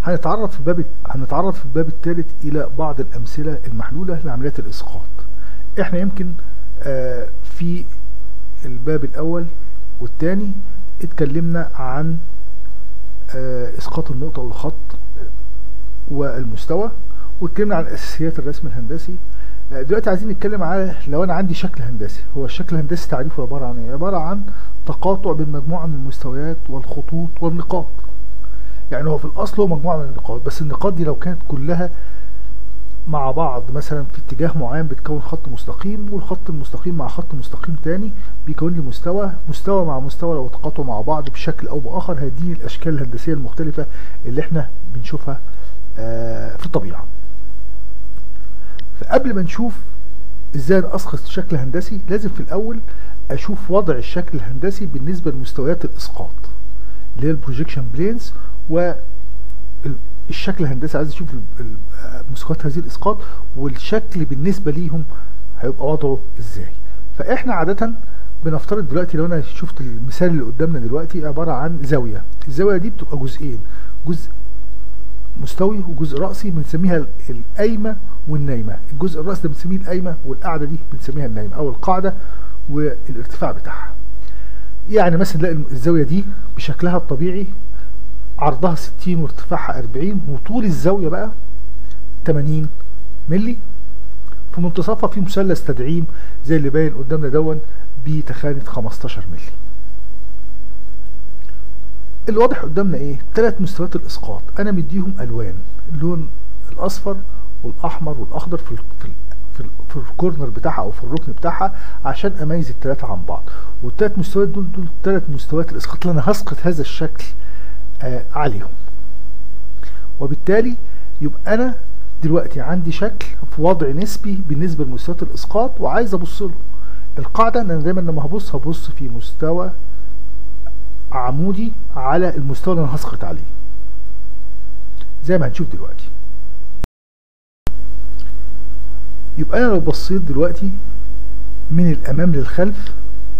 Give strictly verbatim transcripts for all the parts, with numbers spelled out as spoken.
هنتعرض في الباب هنتعرض في الباب الثالث الى بعض الامثله المحلوله لعمليات الاسقاط. احنا يمكن آه في الباب الاول والثاني اتكلمنا عن آه اسقاط النقطه والخط والمستوى، واتكلمنا عن اساسيات الرسم الهندسي. آه دلوقتي عايزين نتكلم على لو انا عندي شكل هندسي. هو الشكل الهندسي تعريفه عباره عن ايه؟ عباره عن تقاطع بين مجموعه من المستويات والخطوط والنقاط. يعني هو في الاصل هو مجموعه من النقاط، بس النقاط دي لو كانت كلها مع بعض مثلا في اتجاه معين بتكون خط مستقيم، والخط المستقيم مع خط مستقيم تاني بيكون لي مستوى، مستوى مع مستوى لو تقاطعوا مع بعض بشكل او باخر هيديني الاشكال الهندسيه المختلفه اللي احنا بنشوفها آه في الطبيعه. فقبل ما نشوف ازاي اسقط شكل هندسي لازم في الاول اشوف وضع الشكل الهندسي بالنسبه لمستويات الاسقاط اللي هي البروجيكشن بلينز، والشكل الهندسي عايز اشوف مستويات هذه الاسقاط والشكل بالنسبه ليهم هيبقى وضعه ازاي. فاحنا عاده بنفترض دلوقتي لو انا شفت المثال اللي قدامنا دلوقتي عباره عن زاويه، الزاويه دي بتبقى جزئين، جزء مستوي وجزء رأسي بنسميها القايمه والنايمه. الجزء الرأسي ده بنسميه القايمه، والقاعده دي بنسميها النايمه او القاعده والارتفاع بتاعها. يعني مثلا نلاقي الزاويه دي بشكلها الطبيعي عرضها ستين وارتفاعها أربعين، وطول الزاويه بقى تمانين مللي، في منتصفها في مثلث تدعيم زي اللي باين قدامنا دون بتخانه خمستاشر مللي. اللي واضح قدامنا ايه؟ ثلاث مستويات الاسقاط انا مديهم الوان، اللون الاصفر والاحمر والاخضر في في في, في الكورنر بتاعها او في الركن بتاعها عشان اميز الثلاثه عن بعض. والثلاث مستويات دول دول ثلاث مستويات الاسقاط اللي انا هسقط هذا الشكل آه عليهم. وبالتالي يبقى انا دلوقتي عندي شكل في وضع نسبي بالنسبه لمستويات الاسقاط وعايز ابص له. القاعده ان انا دايما لما هبص هبص في مستوى عمودي على المستوى اللي انا هسقط عليه زي ما هنشوف دلوقتي. يبقى انا لو بصيت دلوقتي من الامام للخلف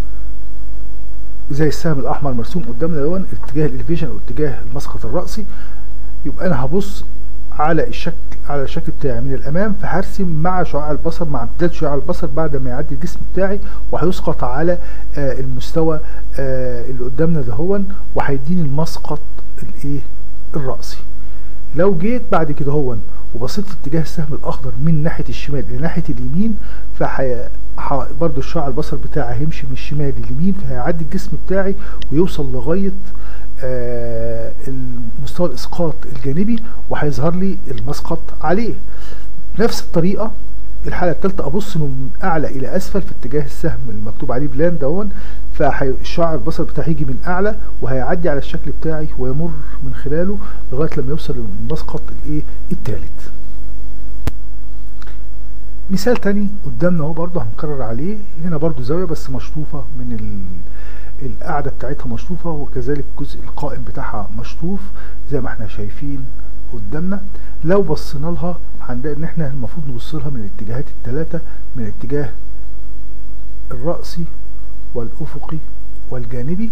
زي السهم الاحمر مرسوم قدامنا دون اتجاه الاليفيشن او اتجاه المسقط الرأسي، يبقى انا هبص على الشكل على الشكل بتاعي من الامام، فهرسم مع شعاع البصر مع امتداد شعاع البصر بعد ما يعدي الجسم بتاعي، وهيسقط على آه المستوى آه اللي قدامنا دهون، وهيديني المسقط الايه الرأسي. لو جيت بعد كده هون وبصيت في اتجاه السهم الاخضر من ناحيه الشمال الى ناحيه اليمين، فهي برضو الشعاع البصر بتاعي هيمشي من الشمال لليمين، فهيعدي الجسم بتاعي ويوصل لغايه آه المستوى الاسقاط الجانبي وهيظهر لي المسقط عليه. بنفس الطريقه الحاله الثالثه ابص من اعلى الى اسفل في اتجاه السهم المكتوب عليه بلان دون، فالشعاع البصر بتاعي هيجي من اعلى وهيعدي على الشكل بتاعي ويمر من خلاله لغايه لما يوصل للمسقط الايه الثالث. مثال تاني قدامنا اهو برضه هنكرر عليه، هنا برضه زاويه بس مشطوفه من ال القاعده بتاعتها مشطوفه، وكذلك الجزء القائم بتاعها مشطوف زي ما احنا شايفين قدامنا. لو بصينا لها هنلاقي ان احنا المفروض نبص لها من الاتجاهات الثلاثه، من الاتجاه الرأسي والافقي والجانبي.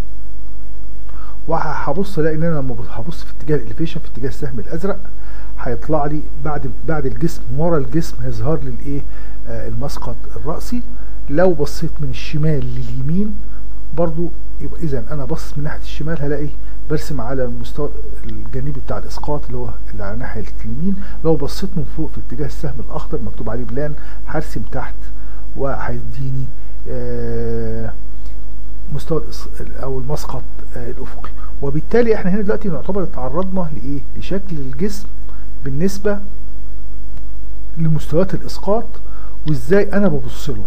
وهبص الاقي ان انا لما هبص في اتجاه الاليفيشن في اتجاه السهم الازرق هيطلع لي بعد بعد الجسم ورا الجسم هيظهر لي الايه آه المسقط الرأسي. لو بصيت من الشمال لليمين برضو يبقى اذا انا بص من ناحيه الشمال هلاقي برسم على المستوى الجانبي بتاع الاسقاط اللي هو اللي على ناحيه اليمين. لو بصيت من فوق في اتجاه السهم الاخضر مكتوب عليه بلان هرسم تحت وهيديني آه مستوى او المسقط آه الافقي. وبالتالي احنا هنا دلوقتي نعتبر اتعرضنا لايه؟ لشكل الجسم بالنسبه لمستويات الاسقاط وازاي انا ببص له.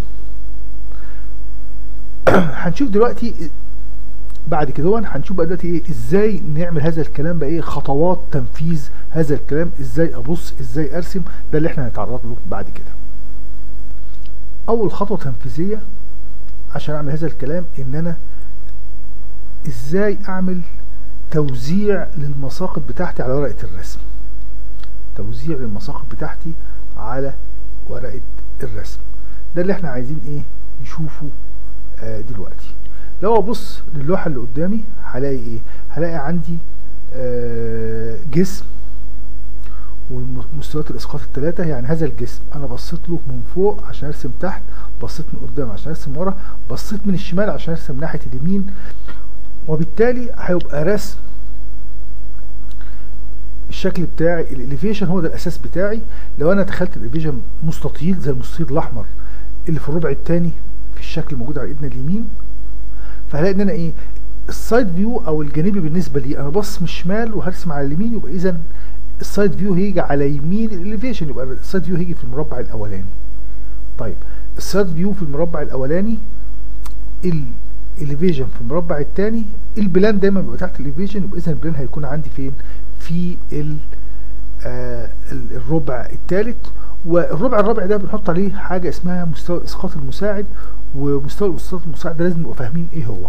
هنشوف دلوقتي بعد كده هنشوف بقى دلوقتي ايه ازاي نعمل هذا الكلام بقى، ايه خطوات تنفيذ هذا الكلام، ازاي ابص ازاي ارسم، ده اللي احنا هنتعرض له بعد كده. اول خطوه تنفيذيه عشان اعمل هذا الكلام ان انا ازاي اعمل توزيع للمساقط بتاعتي على ورقه الرسم. توزيع للمساقط بتاعتي على ورقه الرسم ده اللي احنا عايزين ايه نشوفه آه دلوقتي. لو ابص للوحه اللي قدامي هلاقي ايه؟ هلاقي عندي آه جسم ومستويات الاسقاط الثلاثه. يعني هذا الجسم انا بصيت له من فوق عشان ارسم تحت، بصيت من قدام عشان ارسم ورا، بصيت من الشمال عشان ارسم ناحيه اليمين، وبالتالي هيبقى رسم الشكل بتاعي. الاليفيشن هو ده الاساس بتاعي. لو انا دخلت الاليفيشن مستطيل زي المستطيل الاحمر اللي في الربع الثاني في الشكل الموجود على ايدنا اليمين، فهلاقي ان انا ايه السايد فيو او الجانبي بالنسبه لي انا بص من الشمال وهرسم على اليمين، يبقى اذا السايد فيو هيجي على يمين الاليفيشن، يبقى السايد فيو هيجي في المربع الاولاني. طيب السايد فيو في المربع الاولاني، الاليفيشن في المربع الثاني، البلان دايما بيبقى تحت الاليفيشن، يبقى اذا البلان هيكون عندي فين؟ في آه الربع الثالث. والربع الرابع ده بنحط عليه حاجه اسمها مستوى الاسقاط المساعد، ومستوى الاسقاط المساعد ده لازم نبقى فاهمين ايه هو.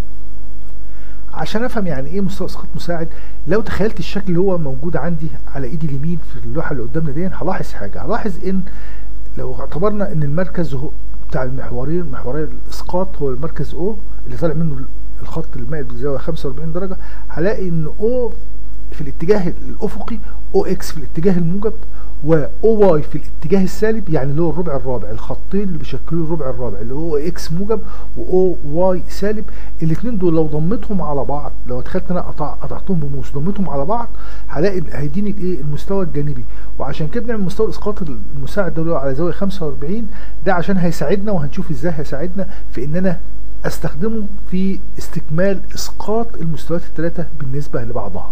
عشان افهم يعني ايه مستوى اسقاط مساعد، لو تخيلت الشكل اللي هو موجود عندي على ايدي اليمين في اللوحه اللي قدامنا دي، هلاحظ حاجه، هلاحظ ان لو اعتبرنا ان المركز هو بتاع المحورين محوري الاسقاط هو المركز او اللي طالع منه الخط المائل بزاويه خمسة وأربعين درجه، هلاقي ان او في الاتجاه الافقي، او اكس في الاتجاه الموجب، و او واي في الاتجاه السالب، يعني اللي هو الربع الرابع، الخطين اللي بيشكلوا الربع الرابع اللي هو اكس موجب واو واي سالب. الاثنين دول لو ضمتهم على بعض، لو تخيلت ان انا قطع قطعتهم بموس ضمتهم على بعض، هلاقي هيديني الايه المستوى الجانبي. وعشان كده بنعمل مستوى الاسقاط المساعد ده اللي هو على زاويه خمسة وأربعين، ده عشان هيساعدنا، وهنشوف ازاي هيساعدنا في ان انا استخدمه في استكمال اسقاط المستويات الثلاثه بالنسبه لبعضها.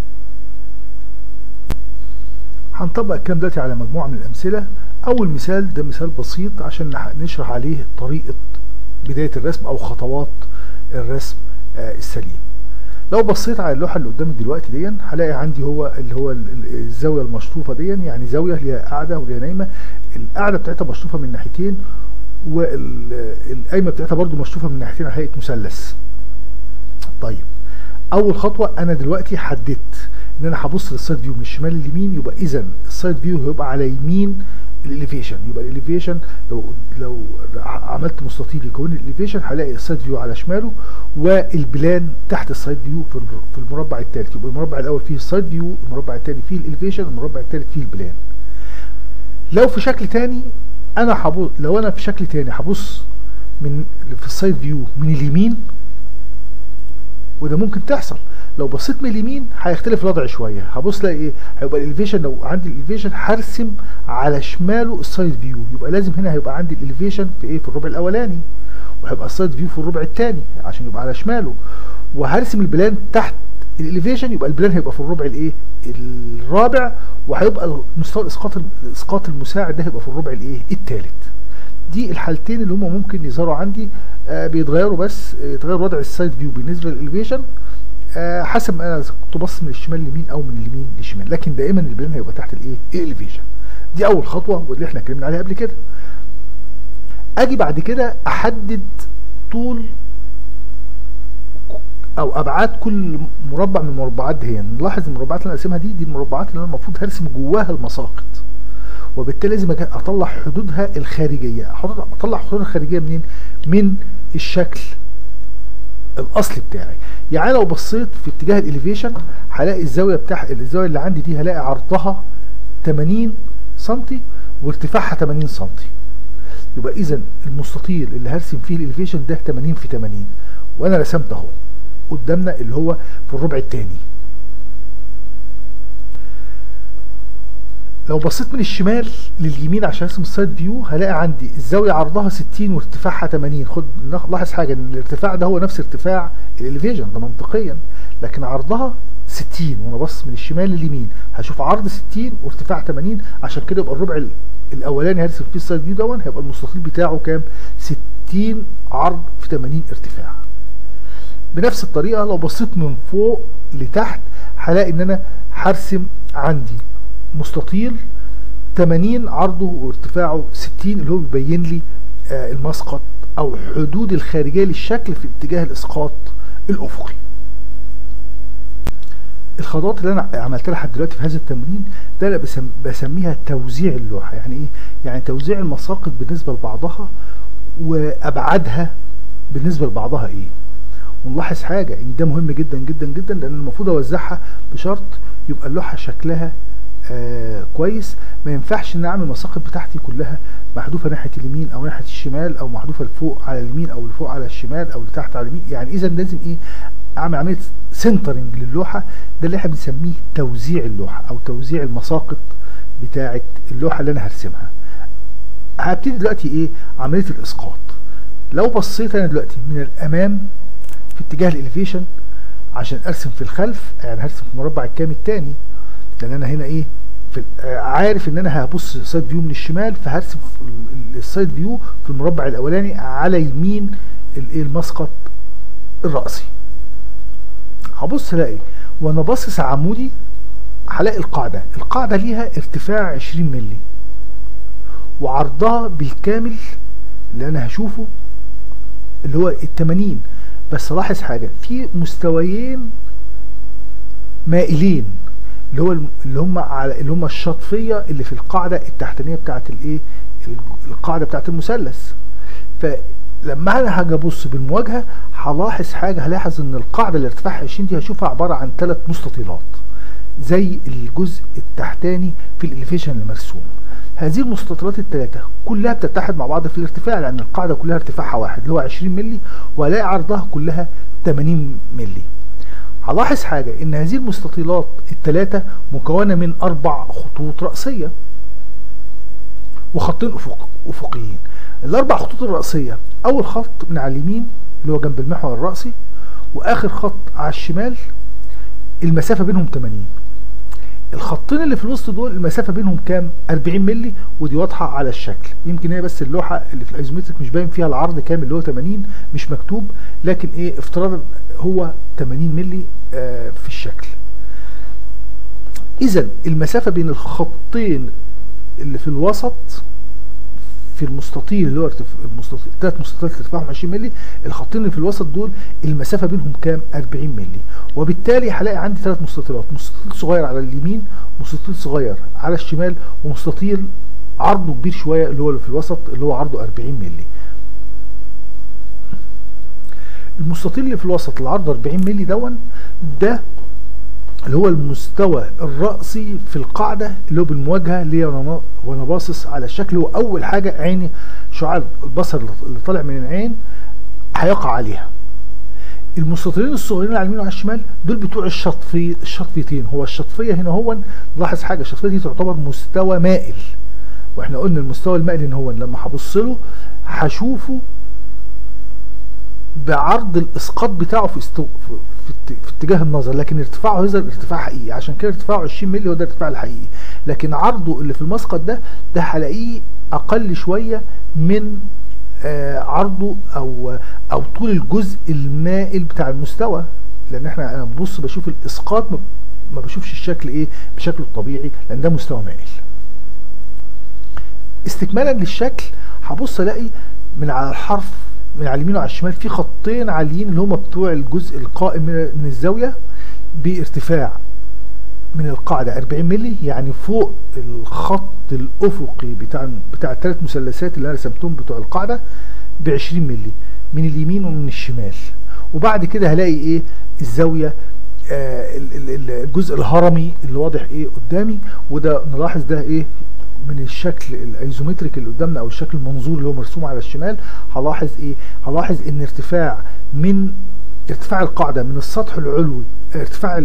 هنطبق الكلام دلوقتي على مجموعه من الامثله. اول مثال ده مثال بسيط عشان نشرح عليه طريقه بدايه الرسم او خطوات الرسم آه السليم. لو بصيت على اللوحه اللي قدامي دلوقتي دي، هلاقي عندي هو اللي هو الزاويه المشطوفه دي، يعني زاويه ليها قاعده وليها نايمه. القاعده بتاعتها مشطوفه من ناحيتين، والقايمه بتاعتها برضو مشطوفه من ناحيتين على هيئه مثلث. طيب اول خطوه انا دلوقتي حددت ان انا هبص للسايد فيو من الشمال لليمين، يبقى اذا السايد فيو هيبقى على يمين الاليفيشن. يبقى الاليفيشن لو لو عملت مستطيل يكون الاليفيشن، هلاقي السايد فيو على شماله والبلان تحت السايد فيو في المربع الثالث. يبقى المربع الاول فيه السايد فيو، المربع الثاني فيه الاليفيشن، المربع الثالث فيه البلان. لو في شكل ثاني انا هبص، لو انا في شكل ثاني هبص من في السايد فيو من اليمين، وده ممكن تحصل. لو بصيت من اليمين هيختلف الوضع شويه، هبص الاقي ايه؟ هيبقى الاليفيشن، لو عندي الاليفيشن هرسم على شماله السايد فيو، يبقى لازم هنا هيبقى عندي الاليفيشن في ايه؟ في الربع الاولاني، وهيبقى السايد فيو في الربع الثاني عشان يبقى على شماله. وهرسم البلان تحت الاليفيشن، يبقى البلان هيبقى في الربع الايه؟ الرابع، وهيبقى مستوى الاسقاط الاسقاط المساعد ده هيبقى في الربع الايه؟ الثالث. دي الحالتين اللي هم ممكن يظهروا عندي، آه بيتغيروا، بس يتغير وضع السايد فيو بالنسبه للاليفيشن آه حسب ما انا كنت باصص من الشمال لليمين او من اليمين للشمال، لكن دائما البلان هيبقى تحت الايه؟ الاليفيشن. دي اول خطوه واللي احنا اتكلمنا عليها قبل كده. اجي بعد كده احدد طول او ابعاد كل مربع من المربعات دي. نلاحظ المربعات اللي انا قاسمها دي دي المربعات اللي انا المفروض هرسم جواها المساقط، وبالتالي لازم اطلع حدودها الخارجيه. اطلع حدودها الخارجيه منين؟ من الشكل الاصلي بتاعي. يعني لو بصيت في اتجاه الاليفيشن هلاقي الزاويه بتاع الزاويه اللي عندي دي هلاقي عرضها ثمانين سنتي وارتفاعها ثمانين سنتي. يبقى اذا المستطيل اللي هرسم فيه الاليفيشن ده ثمانين في ثمانين، وانا رسمت اهو قدامنا اللي هو في الربع الثاني. لو بصيت من الشمال لليمين عشان ارسم السايد فيو هلاقي عندي الزاويه عرضها ستين وارتفاعها ثمانين. خد لاحظ حاجه، ان الارتفاع ده هو نفس ارتفاع الاليفيشن ده منطقيا، لكن عرضها ستين، وانا بص من الشمال لليمين هشوف عرض ستين وارتفاع ثمانين. عشان كده يبقى الربع الاولاني هرسم فيه السايد فيو دون هيبقى المستطيل بتاعه كام؟ ستين عرض في ثمانين ارتفاع. بنفس الطريقه لو بصيت من فوق لتحت هلاقي ان انا هرسم عندي مستطيل ثمانين عرضه وارتفاعه ستين، اللي هو بيبين لي آه المسقط او حدود الخارجيه للشكل في اتجاه الاسقاط الافقي. الخطوات اللي انا عملتها لحد دلوقتي في هذا التمرين ده انا بسم بسميها توزيع اللوحه. يعني ايه؟ يعني توزيع المساقط بالنسبه لبعضها وابعادها بالنسبه لبعضها ايه. ونلاحظ حاجه ان ده مهم جدا جدا جدا، لان المفروض اوزعها بشرط يبقى اللوحه شكلها آه كويس. ما ينفعش ان اعمل المساقط بتاعتي كلها محذوفه ناحيه اليمين او ناحيه الشمال، او محذوفه لفوق على اليمين او لفوق على الشمال او لتحت على اليمين. يعني اذا لازم ايه اعمل عمليه سنترنج للوحه. ده اللي احنا بنسميه توزيع اللوحه او توزيع المساقط بتاعه اللوحه اللي انا هرسمها. هبتدي دلوقتي ايه عمليه الاسقاط. لو بصيت انا دلوقتي من الامام في اتجاه الاليفيشن عشان ارسم في الخلف، يعني هرسم في المربع الكامل الثاني، لان انا هنا ايه في عارف ان انا هبص سايد فيو من الشمال، فهرسم السايد فيو في المربع الاولاني على يمين الايه المسقط الرأسي. هبص الاقي وانا باصص عمودي هلاقي القاعده القاعده ليها ارتفاع عشرين مللي وعرضها بالكامل اللي انا هشوفه اللي هو التمانين. بس لاحظ حاجه، في مستويين مائلين اللي هو اللي هم على اللي هم الشطفيه اللي في القاعده التحتانيه بتاعه الايه القاعده بتاعه المثلث. فلما انا هاجي ابص بالمواجهه هلاحظ حاجه، هلاحظ ان القاعده اللي ارتفاعها عشرين دي هشوفها عباره عن ثلاث مستطيلات زي الجزء التحتاني في الاليفيشن اللي مرسوم. هذه المستطيلات الثلاثه كلها بتتحد مع بعض في الارتفاع، لان القاعده كلها ارتفاعها واحد اللي هو عشرين مللي، وهلاقي عرضها كلها تمانين مللي. هلاحظ حاجه ان هذه المستطيلات الثلاثه مكونه من اربع خطوط رأسيه وخطين افق افقيين. الاربع خطوط الرأسيه اول خط من على اليمين اللي هو جنب المحور الرأسي، واخر خط على الشمال المسافه بينهم تمانين. الخطين اللي في الوسط دول المسافه بينهم كام؟ أربعين مللي، ودي واضحه على الشكل. يمكن هي بس اللوحه اللي في الايزومتريك مش باين فيها العرض كامل اللي هو تمانين، مش مكتوب، لكن ايه افتراضا هو تمانين مللي آه في الشكل. اذا المسافه بين الخطين اللي في الوسط في المستطيل اللي هو المستطيل ثلاث مستطيلات ارتفاعهم عشرين مللي، الخطين اللي في الوسط دول المسافه بينهم كام؟ أربعين مللي. وبالتالي هلاقي عندي ثلاث مستطيلات، مستطيل صغير على اليمين، مستطيل صغير على الشمال، ومستطيل عرضه كبير شويه اللي هو اللي في الوسط اللي هو عرضه أربعين مللي. المستطيل اللي في الوسط اللي عرضه أربعين مللي دون ده اللي هو المستوى الرأسي في القاعدة اللي هو بالمواجهة ليا وانا وانا باصص على الشكل. هو أول حاجة عيني شعاع البصر اللي طالع من العين هيقع عليها. المستطيلين الصغيرين على اليمين وعلى الشمال دول بتوع الشطفي الشطفيتين. هو الشطفية هنا هو لاحظ حاجة، الشطفية دي تعتبر مستوى مائل، واحنا قلنا المستوى المائل ان هو لما هبص له هشوفه بعرض الاسقاط بتاعه في استو... في, في اتجاه النظر، لكن ارتفاعه يظهر ارتفاع حقيقي، عشان كده ارتفاعه عشرين مللي هو ده الارتفاع الحقيقي. لكن عرضه اللي في المسقط ده ده هلاقيه اقل شويه من آه عرضه او او طول الجزء المائل بتاع المستوى، لان احنا انا ببص بشوف الاسقاط ما بشوفش الشكل ايه بشكله الطبيعي، لان ده مستوى مائل. استكمالا للشكل هبص الاقي من على الحرف من على اليمين وعلى الشمال في خطين عاليين اللي هم بتوع الجزء القائم من الزاويه بارتفاع من القاعده أربعين مللي، يعني فوق الخط الافقي بتاع بتاع الثلاث مثلثات اللي انا رسمتهم بتوع القاعده ب عشرين مللي من اليمين ومن الشمال. وبعد كده هلاقي ايه الزاويه آه الجزء الهرمي اللي واضح ايه قدامي، وده نلاحظ ده ايه من الشكل الايزومتريك اللي قدامنا او الشكل المنظور اللي هو مرسوم على الشمال. هلاحظ ايه؟ هلاحظ ان ارتفاع من ارتفاع القاعده من السطح العلوي، ارتفاع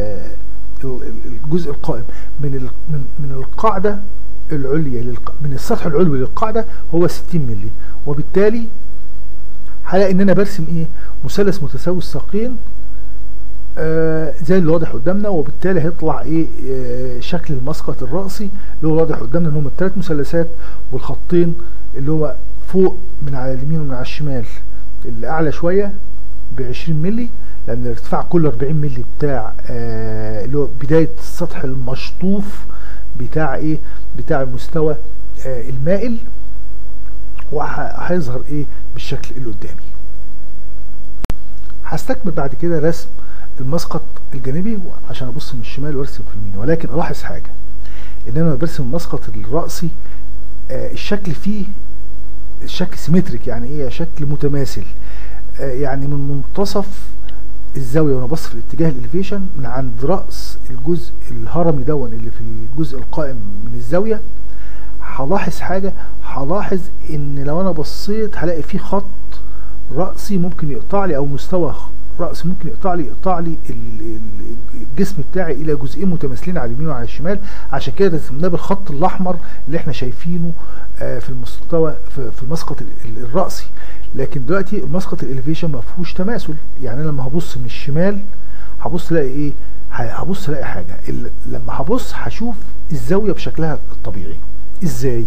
الجزء القائم من من من القاعده العليا من السطح العلوي للقاعده هو ستين مللي. وبالتالي هلاقي ان انا برسم ايه؟ مثلث متساوي الساقين آه زي اللي واضح قدامنا، وبالتالي هيطلع ايه آه شكل المسقط الرأسي اللي هو واضح قدامنا ان هم الثلاث مثلثات والخطين اللي هو فوق من على اليمين ومن على الشمال اللي اعلى شويه ب عشرين مللي، لان الارتفاع كله أربعين مللي بتاع آه اللي هو بدايه السطح المشطوف بتاع ايه بتاع المستوى آه المائل، وهيظهر ايه بالشكل اللي قدامي. هستكمل بعد كده رسم المسقط الجانبي عشان ابص من الشمال وارسم في اليمين، ولكن الاحظ حاجه ان انا برسم المسقط الرأسي آه الشكل فيه الشكل سيمتريك، يعني ايه شكل متماثل. آه يعني من منتصف الزاويه وانا باصص في الاتجاه الاليفيشن، من عند راس الجزء الهرمي دون اللي في الجزء القائم من الزاويه، هلاحظ حاجه، هلاحظ ان لو انا بصيت هلاقي في خط راسي ممكن يقطع لي، او مستوى راسي ممكن يقطع لي يقطع لي الجسم بتاعي الى جزئين متماثلين على اليمين وعلى الشمال. عشان كده رسمناه بالخط الاحمر اللي احنا شايفينه في المستوى في المسقط الراسي. لكن دلوقتي المسقط الاليفيشن ما فيهوش تماثل، يعني انا لما هبص من الشمال هبص الاقي ايه؟ هبص الاقي حاجه، لما هبص هشوف الزاويه بشكلها الطبيعي. ازاي؟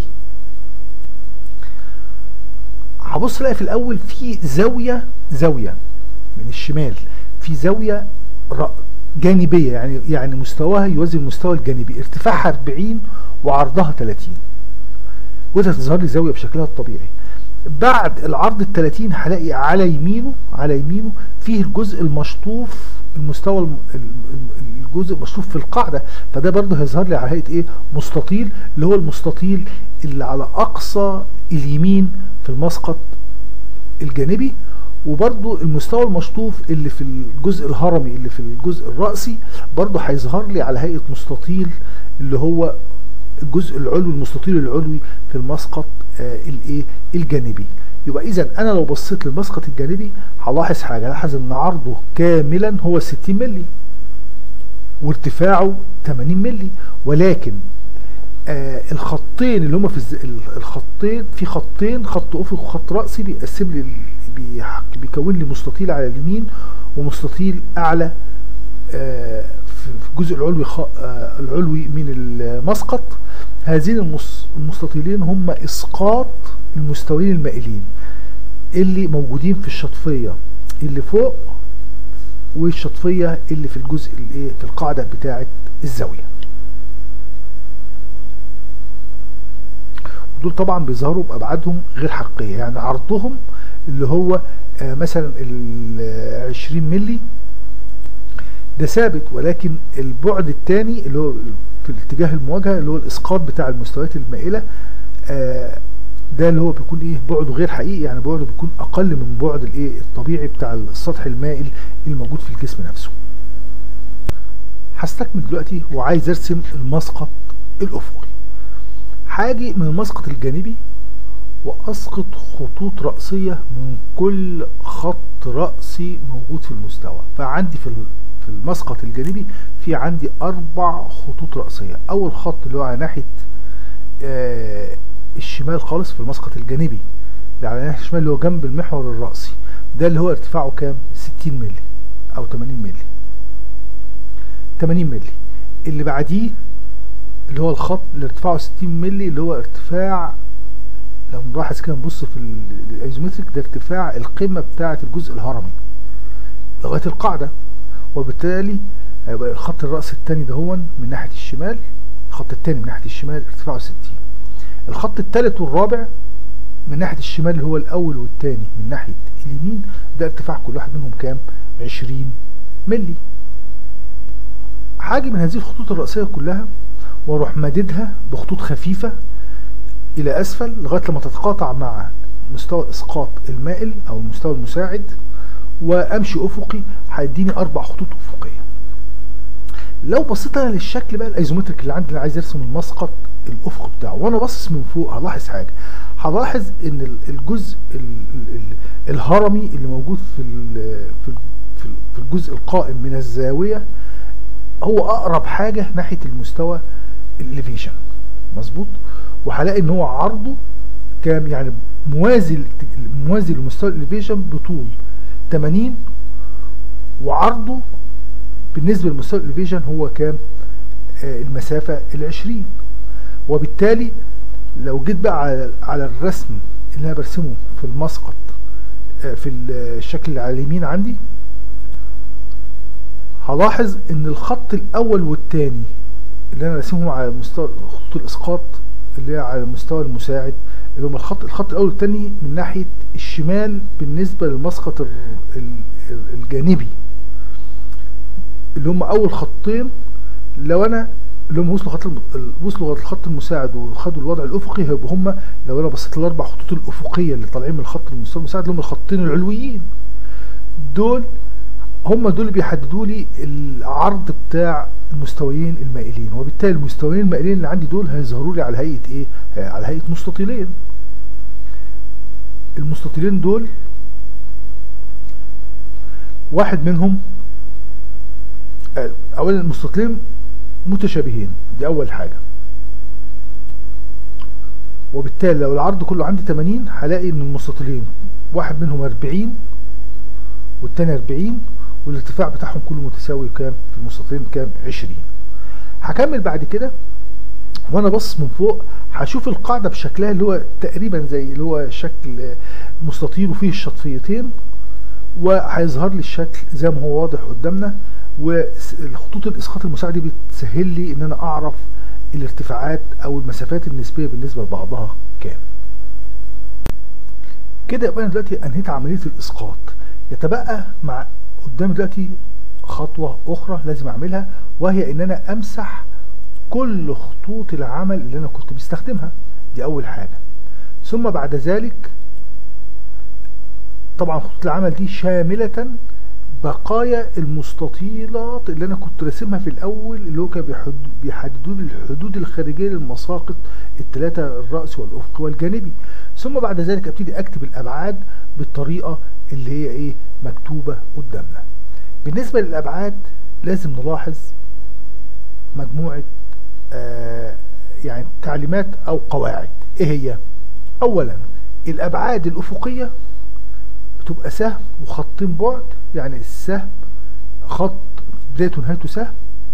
هبص الاقي في الاول في زاويه زاويه من الشمال، في زاويه جانبيه، يعني يعني مستواها يوازي المستوى الجانبي، ارتفاعها أربعين وعرضها ثلاثين، وده تظهر لي زاويه بشكلها الطبيعي. بعد العرض ال ثلاثين هلاقي على يمينه على يمينه فيه الجزء المشطوف، المستوى الجزء المشطوف في القاعده، فده برضه هيظهر لي على هيئه ايه؟ مستطيل، اللي هو المستطيل اللي على اقصى اليمين في المسقط الجانبي. وبرضو المستوى المشطوف اللي في الجزء الهرمي اللي في الجزء الرأسي برضو هيظهر لي على هيئة مستطيل، اللي هو الجزء العلوي، المستطيل العلوي في المسقط آه الايه؟ الجانبي. يبقى اذا انا لو بصيت للمسقط الجانبي هلاحظ حاجه، هلاحظ ان عرضه كاملا هو ستين مللي وارتفاعه ثمانين مللي، ولكن آه الخطين اللي هما في الز... الخطين في خطين، خط افق وخط راسي، بيقسم لي بي... بيكون لي مستطيل على اليمين ومستطيل اعلى آه في الجزء العلوي خ... آه العلوي من المسقط. هذين المس... المستطيلين هما اسقاط المستويين المائلين اللي موجودين في الشطفيه اللي فوق والشطفيه اللي في الجزء الايه؟ في القاعده بتاعه الزاويه. دول طبعا بيظهروا بابعادهم غير حقيقيه، يعني عرضهم اللي هو آه مثلا ال عشرين مللي ده ثابت، ولكن البعد الثاني اللي هو في الاتجاه المواجهه اللي هو الاسقاط بتاع المستويات المائله آه ده اللي هو بيكون ايه؟ بعده غير حقيقي، يعني بعده بيكون اقل من بعد الايه؟ الطبيعي بتاع السطح المائل الموجود في الجسم نفسه. هستكمل دلوقتي وعايز ارسم المسقط الافقي. هاجي من المسقط الجانبي واسقط خطوط رأسية من كل خط رأسي موجود في المستوى. فعندي في في المسقط الجانبي في عندي اربع خطوط رأسية. اول خط اللي هو على ناحية آه الشمال خالص في المسقط الجانبي، اللي على ناحية الشمال اللي هو جنب المحور الرأسي، ده اللي هو ارتفاعه كام؟ ستين مللي او ثمانين مللي. ثمانين مللي. اللي بعديه اللي هو الخط اللي ارتفاعه ستين مللي، اللي هو ارتفاع، لو نلاحظ كده نبص في الايزومتريك، ده ارتفاع القمه بتاعه الجزء الهرمي لغايه القاعده، وبالتالي هيبقى الخط الراس الثاني ده هو من ناحيه الشمال، الخط الثاني من ناحيه الشمال ارتفاعه ستين. الخط الثالث والرابع من ناحيه الشمال اللي هو الاول والثاني من ناحيه اليمين، ده ارتفاع كل واحد منهم كام؟ عشرين مللي. هاجي من هذه الخطوط الرأسية كلها واروح مددها بخطوط خفيفة الى اسفل لغاية لما تتقاطع مع مستوى الاسقاط المائل او المستوى المساعد، وامشي افقي هيديني اربع خطوط افقية. لو بصيت انا للشكل بقى الايزومتريك اللي عندي اللي عايز ارسم المسقط الافق بتاعه، وانا باصص من فوق هلاحظ حاجة، هلاحظ ان الجزء الهرمي اللي موجود في في الجزء القائم من الزاوية هو اقرب حاجة ناحية المستوى الاليفيشن، مظبوط؟ وهلاقي ان هو عرضه كام؟ يعني موازي موازي لمستوى الاليفيشن بطول ثمانين، وعرضه بالنسبة لمستوى الاليفيشن هو كام؟ آه المسافة العشرين. وبالتالي لو جيت بقى على على الرسم اللي انا برسمه في المسقط آه في الشكل اللي على اليمين عندي، هلاحظ ان الخط الاول والثاني اللي انا راسمهم على مستوى خطوط الاسقاط اللي هي على المستوى المساعد، اللي هم الخط الخط الاول والثاني من ناحيه الشمال بالنسبه للمسقط الجانبي، اللي هم اول خطين، لو انا اللي هم وصلوا خط وصلوا لغايه الخط المساعد وخدوا الوضع الافقي، هيبقوا هم لو انا بصيت الاربع خطوط الافقيه اللي طالعين من الخط المستوى المساعد اللي هم الخطين العلويين، دول هم دول اللي بيحددوا لي العرض بتاع المستويين المائلين، وبالتالي المستويين المائلين اللي عندي دول هيظهروا لي على هيئه ايه؟ على هيئه مستطيلين. المستطيلين دول واحد منهم اولا المستطيلين متشابهين، دي اول حاجه، وبالتالي لو العرض كله عندي تمانين هلاقي ان المستطيلين واحد منهم اربعين والتاني اربعين، والارتفاع بتاعهم كله متساوي كام في المستطيلين؟ كام؟ عشرين. هكمل بعد كده وانا بص من فوق هشوف القاعده بشكلها اللي هو تقريبا زي اللي هو شكل مستطيل وفيه الشطفيتين، وهيظهر لي الشكل زي ما هو واضح قدامنا. والخطوط الاسقاط المساعده دي بتسهل لي ان انا اعرف الارتفاعات او المسافات النسبيه بالنسبه لبعضها كام. كده يبقى انا دلوقتي انهيت عمليه الاسقاط. يتبقى مع قدامي دلوقتي خطوه اخرى لازم اعملها، وهي ان انا امسح كل خطوط العمل اللي انا كنت بستخدمها. دي اول حاجه. ثم بعد ذلك طبعا خطوط العمل دي شامله بقايا المستطيلات اللي انا كنت راسمها في الاول، اللي هو كان بيحددوا لي الحدود الخارجيه للمساقط الثلاثه، الرأسي والافقي والجانبي. ثم بعد ذلك ابتدي اكتب الابعاد بالطريقه اللي هي ايه؟ مكتوبه قدامنا. بالنسبه للابعاد لازم نلاحظ مجموعه آه يعني تعليمات او قواعد. ايه هي؟ اولا الابعاد الافقيه بتبقى سهم وخطين بعد، يعني السهم خط بدايته ونهايته سهم،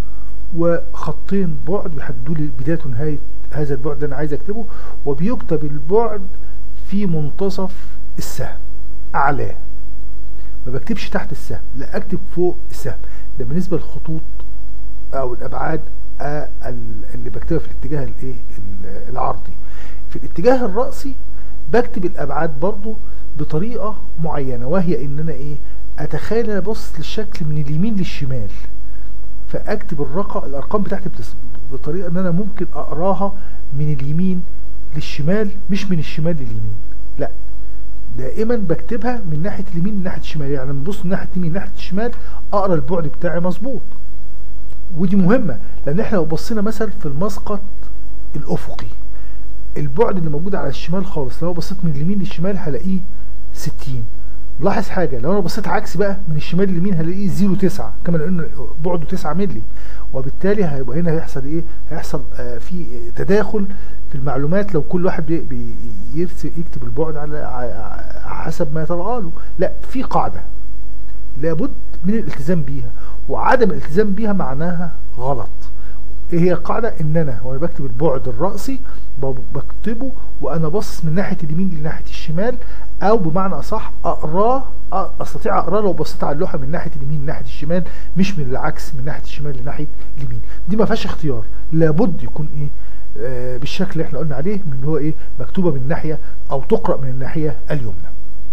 وخطين بعد بيحددوا لي بدايه ونهايه هذا البعد اللي انا عايز اكتبه، وبيكتب البعد في منتصف السهم اعلاه. ما بكتبش تحت السهم، لا اكتب فوق السهم. ده بالنسبه للخطوط او الابعاد اللي بكتبها في الاتجاه الايه؟ العرضي. في الاتجاه الرأسي بكتب الابعاد برضو بطريقه معينه، وهي ان انا ايه؟ اتخيل انا بص للشكل من اليمين للشمال، فاكتب الرقم الارقام بتاعتي بطريقه ان انا ممكن اقراها من اليمين للشمال، مش من الشمال لليمين، لا دائما بكتبها من ناحيه اليمين لناحيه الشمال. يعني لما ببص من ناحيه اليمين ناحيه الشمال اقرا البعد بتاعي مظبوط. ودي مهمه، لان احنا لو بصينا مثلا في المسقط الافقي، البعد اللي موجود على الشمال خالص لو بصيت من اليمين للشمال هلاقيه ستين. لاحظ حاجه، لو انا بصيت عكس بقى من الشمال لليمين هلاقيه صفر تسعة، كما لان بعده تسعة مللي، وبالتالي هيبقى هنا هيحصل ايه؟ هيحصل آه في تداخل في المعلومات لو كل واحد بيكتب البعد على حسب ما يترقى له. لا، في قاعده لابد من الالتزام بيها، وعدم الالتزام بيها معناها غلط. ايه هي القاعده؟ ان انا وانا بكتب البعد الرأسي بكتبه وانا باصص من ناحيه اليمين لناحيه الشمال، او بمعنى اصح اقراه، استطيع اقراه لو بصيت على اللوحه من ناحيه اليمين لناحيه الشمال، مش من العكس من ناحيه الشمال لناحيه اليمين. دي ما فيهاش اختيار، لابد يكون ايه؟ آه بالشكل اللي احنا قلنا عليه، من هو ايه؟ مكتوبه من ناحيه او تقرا من الناحيه اليمنى.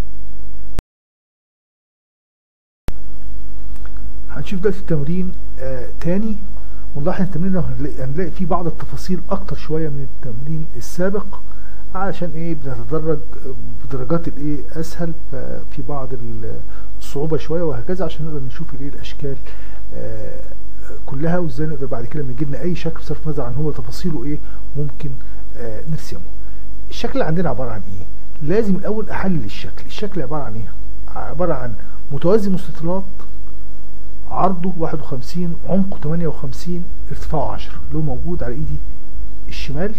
هنشوف دلوقتي التمرين آه تاني، ونلاحظ التمرين ده هنلاقي, هنلاقي فيه بعض التفاصيل اكتر شويه من التمرين السابق، علشان ايه؟ بنتدرج بدرجات الايه؟ اسهل، ففي بعض الصعوبه شويه وهكذا، عشان نقدر نشوف الايه؟ الاشكال آه كلها، وازاي نقدر بعد كده لما يجي لنا اي شكل بصرف النظر عن هو تفاصيله ايه ممكن آه نرسمه. الشكل اللي عندنا عباره عن ايه؟ لازم الاول احلل الشكل. الشكل عباره عن ايه؟ عباره عن متوازي مستطيلات، عرضه واحد وخمسين، عمقه تمانية وخمسين، ارتفاعه عشرة، اللي هو موجود على ايدي الشمال.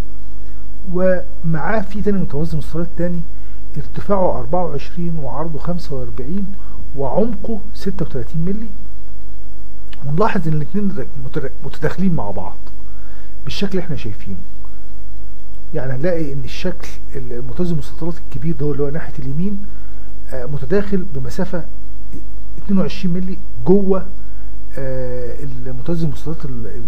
ومعاه في تاني متوازي مستطيلات تاني، ارتفاعه اربعة وعشرين وعرضه خمسة واربعين وعمقه ستة وتلاتين مللي. ونلاحظ ان الاثنين متداخلين مع بعض بالشكل اللي احنا شايفينه. يعني هنلاقي ان الشكل المتوازي المستطيلات الكبير ده اللي هو ناحيه اليمين متداخل بمسافه اتنين وعشرين مللي جوه المتوازي المستطيلات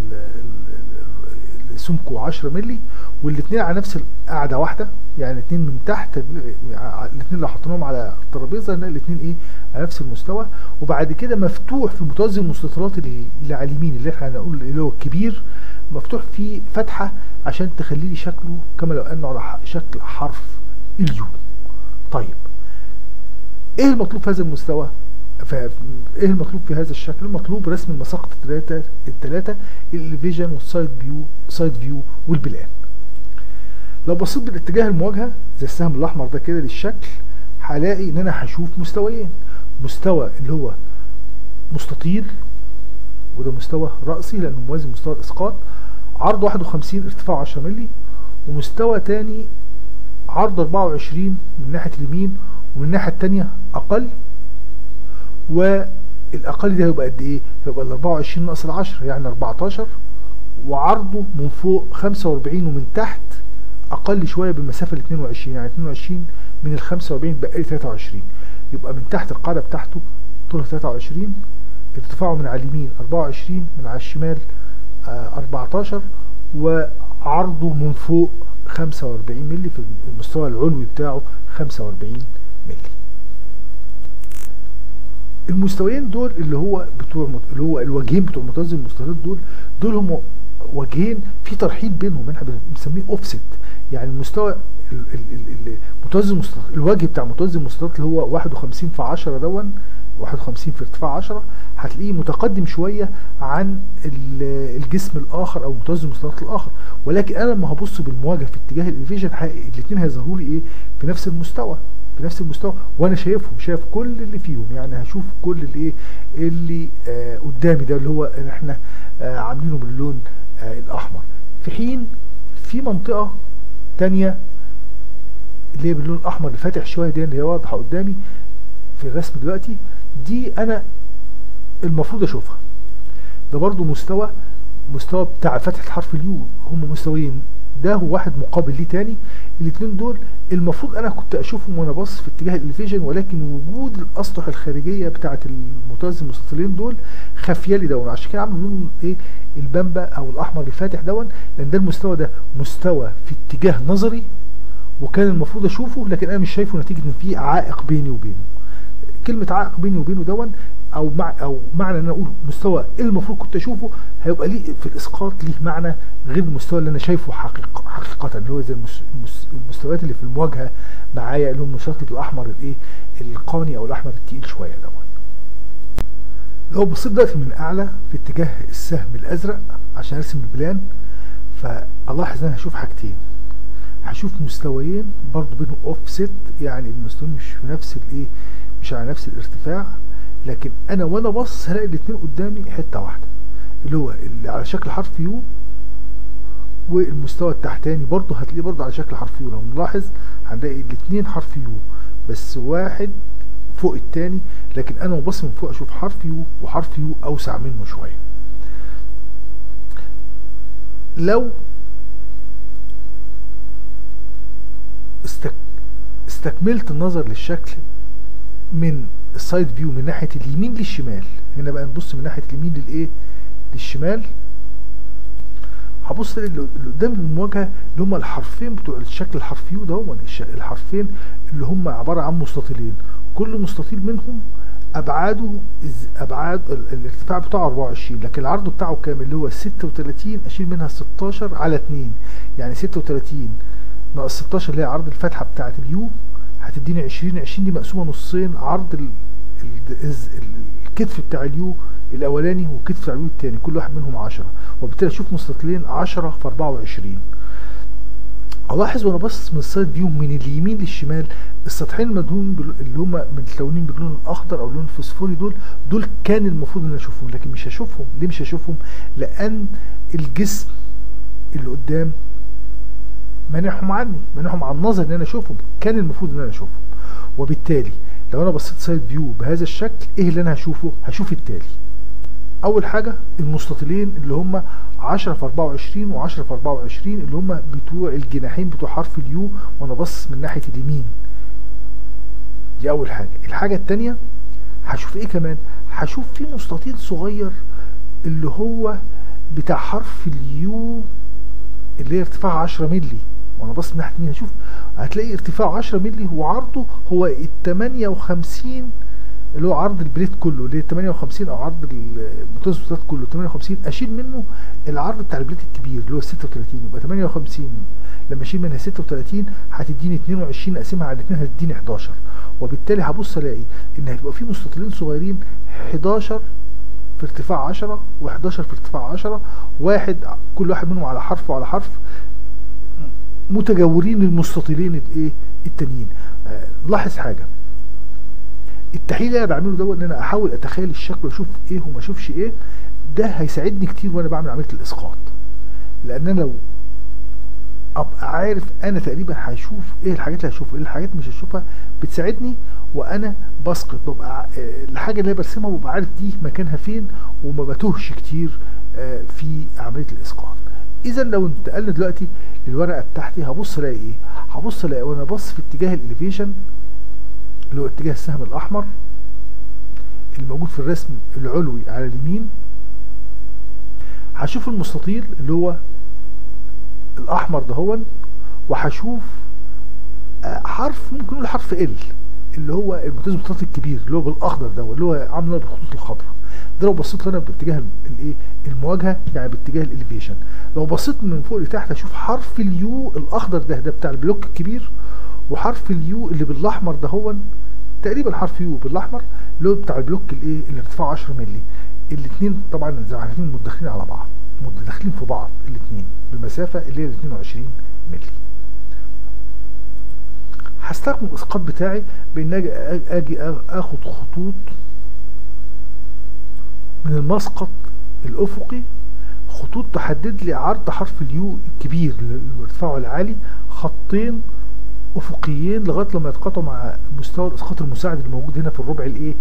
سمكه عشرة مللي، والاثنين على نفس القاعده واحده، يعني الاثنين من تحت، الاثنين لو حطيناهم على الترابيزه نلاقي الاثنين ايه؟ على نفس المستوى. وبعد كده مفتوح في متوازي المستطيلات اللي على اليمين، اللي احنا هنقول اللي هو الكبير، مفتوح فيه فتحه عشان تخلي لي شكله كما لو انه على شكل حرف اليو. طيب ايه المطلوب في هذا المستوى؟ فايه المطلوب في هذا الشكل؟ المطلوب رسم المساقط الثلاثه الثلاثه الاليفيجن والسايد فيو سايد فيو والبلان. لو بصيت بالاتجاه المواجهه زي السهم الاحمر ده كده للشكل، هلاقي ان انا هشوف مستويين، مستوى اللي هو مستطيل وده مستوى رأسي لانه موازي مستوى الاسقاط، عرض واحد وخمسين ارتفاعه عشرة مللي، ومستوى تاني عرض اربعة وعشرين من ناحيه اليمين ومن الناحيه التانيه اقل، والاقل ده هيبقى قد ايه؟ هيبقى ال اربعة وعشرين ناقص ال عشرة يعني اربعتاشر، وعرضه من فوق خمسة واربعين ومن تحت اقل شويه بالمسافه ال اتنين وعشرين، يعني اتنين وعشرين من ال خمسة واربعين بقى لي تلاتة وعشرين، يبقى من تحت القاعده بتاعته طولها تلاتة وعشرين، ارتفاعه من على اليمين اربعة وعشرين، من على الشمال آه اربعتاشر، وعرضه من فوق خمسة واربعين مللي، في المستوى العلوي بتاعه خمسة واربعين مللي. المستويين دول اللي هو بتوع اللي هو الوجهين بتوع متوازي المستطيلات دول دول هم وجهين في ترحيل بينهم، احنا بنسميه اوفست، يعني المستوى متوازي المستطيلات الوجه بتاع متوازي المستطيلات اللي هو واحد وخمسين في عشرة دون واحد وخمسين في ارتفاع عشرة، هتلاقيه متقدم شويه عن الجسم الاخر او متوازي المستطيلات الاخر، ولكن انا لما هبص بالمواجهه في اتجاه الاليفيجن الاثنين هيظهروا لي ايه؟ في نفس المستوى في نفس المستوى، وانا شايفهم شايف كل اللي فيهم، يعني هشوف كل اللي ايه اللي آه قدامي ده اللي هو اللي احنا آه عاملينه باللون آه الاحمر، في حين في منطقه تانية اللي هي باللون الاحمر اللي فاتح شويه دي اللي هي واضحه قدامي في الرسم دلوقتي، دي انا المفروض اشوفها. ده برضو مستوى مستوى بتاع فتحه حرف اليو، هم مستويين ده واحد مقابل ليه تاني، الاثنين دول المفروض انا كنت اشوفهم وانا باص في اتجاه الاليفيجن، ولكن وجود الاسطح الخارجيه بتاعه المتوازي المستطيلين دول خافيه لي دون، عشان كده عملوا لون ايه البامبا او الاحمر الفاتح دون، لان ده المستوى ده مستوى في اتجاه نظري وكان المفروض اشوفه، لكن انا مش شايفه نتيجه ان في عائق بيني وبينه. كلمه عائق بيني وبينه دون او مع او معنى ان انا اقول مستوى المفروض كنت اشوفه، هيبقى ليه في الاسقاط ليه معنى غير المستوى اللي انا شايفه حقيقه حقيقه اللي هو زي المستويات اللي في المواجهه معايا اللي هو المستطيل الاحمر الايه القاني او الاحمر التقيل شويه دون. لو بصيت دلوقتي من اعلى في اتجاه السهم الازرق عشان ارسم البلان، فالاحظ ان انا هشوف حاجتين، هشوف مستويين برضو بينهم اوفست، يعني المستويين مش في نفس الايه مش على نفس الارتفاع، لكن انا وانا باصص هلاقي الاثنين قدامي حته واحده اللي هو اللي على شكل حرف يو، والمستوى التحتاني برضه هتلاقيه برضه على شكل حرف يو. لو نلاحظ هنلاقي الاثنين حرف يو بس واحد فوق الثاني، لكن انا وبص من فوق اشوف حرف يو وحرف يو اوسع منه شويه. لو استك... استكملت النظر للشكل من السايد فيو من ناحيه اليمين للشمال، هنا بقى نبص من ناحيه اليمين للايه للشمال، هبص اللي قدام المواجهه اللي هم الحرفين بتوع الشكل الحرف يو ده، هو الحرفين اللي هم عباره عن مستطيلين، كل مستطيل منهم ابعاده ابعاد الارتفاع بتاعه اربعة وعشرين، لكن العرض بتاعه كام اللي هو ستة وتلاتين، اشيل منها ستاشر على اتنين، يعني ستة وتلاتين ناقص ستاشر اللي هي عرض الفتحه بتاعه اليو هتديني عشرين، عشرين دي مقسومه نصين، عرض ال ال الكتف بتاع اليو الاولاني والكتف بتاع اليو الثاني كل واحد منهم عشرة، وبالتالي اشوف مستطيلين عشرة في اربعة وعشرين. الاحظ وانا باصص من السايد فيو من اليمين للشمال السطحين المدهون اللي هم متلونين باللون الاخضر او اللون الفوسفوري دول دول كان المفروض ان اشوفهم، لكن مش هشوفهم. ليه مش هشوفهم؟ لان الجسم اللي قدام مانعهم عني، مانعهم عن النظر ان انا اشوفهم، كان المفروض ان انا اشوفهم. وبالتالي لو انا بصيت سايد فيو بهذا الشكل ايه اللي انا هشوفه؟ هشوف التالي. اول حاجه المستطيلين اللي هم عشرة في اربعة وعشرين وعشرة في اربعة وعشرين اللي هم بتوع الجناحين بتوع حرف اليو وانا باصص من ناحيه اليمين، دي اول حاجه. الحاجه الثانيه هشوف ايه كمان؟ هشوف في مستطيل صغير اللي هو بتاع حرف اليو اللي هي ارتفاع عشرة مللي، وانا باصص من ناحيه اليمين هشوف هتلاقي ارتفاعه عشرة مللي وعرضه هو ال تمانية وخمسين اللي هو عرض البليت كله اللي هي تمانية وخمسين او عرض المتوسط كله تمانية وخمسين، اشيل منه العرض بتاع البليت الكبير اللي هو ستة وتلاتين، يبقى تمانية وخمسين لما اشيل منها ستة وتلاتين هتديني اتنين وعشرين اقسمها على اتنين هتديني حداشر، وبالتالي هبص الاقي ان هيبقى في مستطيلين صغيرين حداشر في ارتفاع عشرة وحداشر في ارتفاع عشرة، واحد كل واحد منهم على حرف وعلى حرف، متجاورين المستطيلين الايه التانيين. آه لاحظ حاجه، التحليل اللي انا بعمله ده ان انا احاول اتخيل الشكل واشوف ايه وما اشوفش ايه، ده هيساعدني كتير وانا بعمل عمليه الاسقاط، لان انا لو ابقى عارف انا تقريبا هشوف ايه الحاجات اللي هشوفها ايه الحاجات مش هشوفها، بتساعدني وانا بسقط، ببقى الحاجه اللي انا برسمها ببقى عارف دي مكانها فين وما بتوهش كتير في عمليه الاسقاط. اذا لو انتقلنا دلوقتي للورقه بتاعتي هبص الاقي ايه؟ هبص الاقي وانا بص في اتجاه الاليفيشن اللي هو اتجاه السهم الاحمر الموجود في الرسم العلوي على اليمين، هشوف المستطيل اللي هو الاحمر دهون، وهشوف حرف ممكن نقول حرف ال اللي هو الممتاز بالخط الكبير اللي هو بالاخضر ده اللي هو عامل بالخطوط الخضراء ده. لو بصيت انا باتجاه الايه المواجهه يعني باتجاه الاليفيشن، لو بصيت من فوق لتحت هشوف حرف اليو الاخضر ده ده بتاع البلوك الكبير، وحرف اليو اللي بالاحمر دهون تقريبا حرف يو بالاحمر اللي هو بتاع البلوك الايه اللي ارتفاعه عشرة مللي. الاثنين طبعا زي ما عارفين متداخلين على بعض، متداخلين في بعض الاثنين بالمسافه اللي هي اتنين وعشرين مللي. هستخدم الاسقاط بتاعي بان اجي اجي اخد خطوط من المسقط الافقي، خطوط تحدد لي عرض حرف اليو الكبير لارتفاعه العالي، خطين افقيين لغايه لما يتقاطعوا مع مستوى الاسقاط المساعد اللي موجود هنا في الربع الايه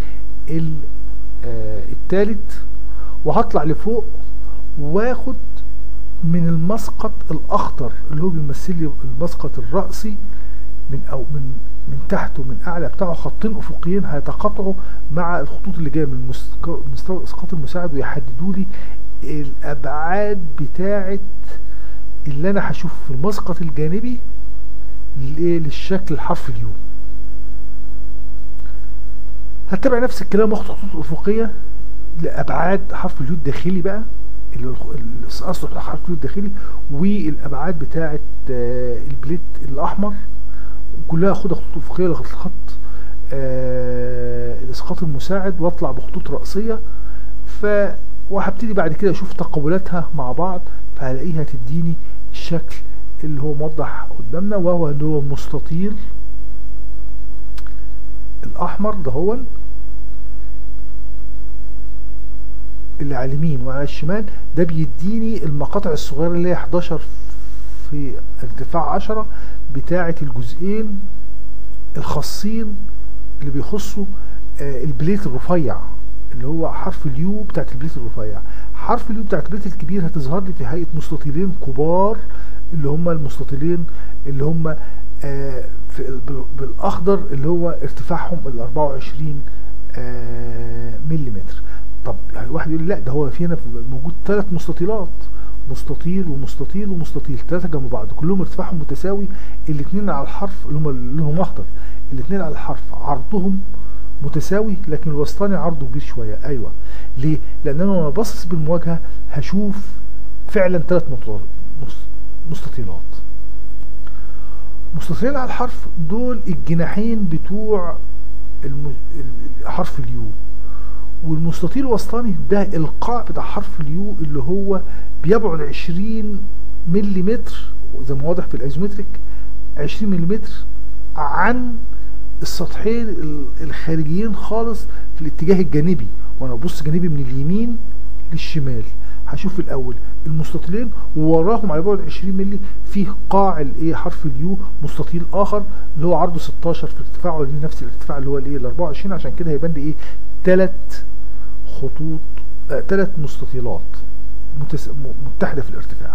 الثالث، وهطلع لفوق واخد من المسقط الاخضر اللي هو بيمثل لي المسقط الرأسي من او من من تحت ومن اعلى بتاعه خطين افقيين هيتقاطعوا مع الخطوط اللي جايه من مستوى الاسقاط المساعد، ويحددوا لي الابعاد بتاعه اللي انا هشوف في المسقط الجانبي للشكل الحرف اليو. هتبع نفس الكلام واخد خطوط افقيه لابعاد حرف اليو الداخلي بقى اللي الاصل بتاع حرف اليو الداخلي، والابعاد بتاعه البليت الاحمر كلها اخدها خطوط افقيه لغايه الخط آه الاسقاط المساعد، واطلع بخطوط راسيه. ف وهبتدي بعد كده اشوف تقابلاتها مع بعض، فهلاقيها تديني الشكل اللي هو موضح قدامنا، وهو اللي هو مستطيل الاحمر دهون اللي على اليمين وعلى الشمال، ده بيديني المقاطع الصغيره اللي هي حداشر في ارتفاع عشرة بتاعه الجزئين الخاصين اللي بيخصوا آه البليت الرفيع اللي هو حرف اليو بتاعه البليت الرفيع. حرف اليو بتاعه البليت الكبير هتظهر لي في هيئه مستطيلين كبار اللي هم المستطيلين اللي هم آه في بالاخضر اللي هو ارتفاعهم ال اربعة وعشرين آه مليمتر. طب يعني واحد يقول لا ده هو في هنا موجود ثلاث مستطيلات، مستطيل ومستطيل ومستطيل، ثلاثه جنب بعض كلهم ارتفاعهم متساوي، الاثنين على الحرف اللي هم اللي لهم اخضر الاثنين على الحرف عرضهم متساوي، لكن الوسطاني عرضه كبير شويه. ايوه ليه؟ لان انا وانا باصص بالمواجهه هشوف فعلا ثلاث مستطيلات. مستطيلين على الحرف دول الجناحين بتوع الم... حرف اليو، والمستطيل الوسطاني ده القاع بتاع حرف اليو اللي هو بيبعد عشرين مليمتر زي ما واضح في الايزومتريك، عشرين مليمتر عن السطحين الخارجيين خالص في الاتجاه الجانبي. وانا ببص جانبي من اليمين للشمال هشوف الاول المستطيلين ووراهم على بعد عشرين مللي فيه قاع الايه حرف اليو مستطيل اخر اللي هو عرضه ستاشر في ارتفاعه اللي نفس الارتفاع اللي هو الايه ال اربعة وعشرين، عشان كده هيبان لي ايه ثلاث خطوط ثلاث آه مستطيلات متس... متحده في الارتفاع.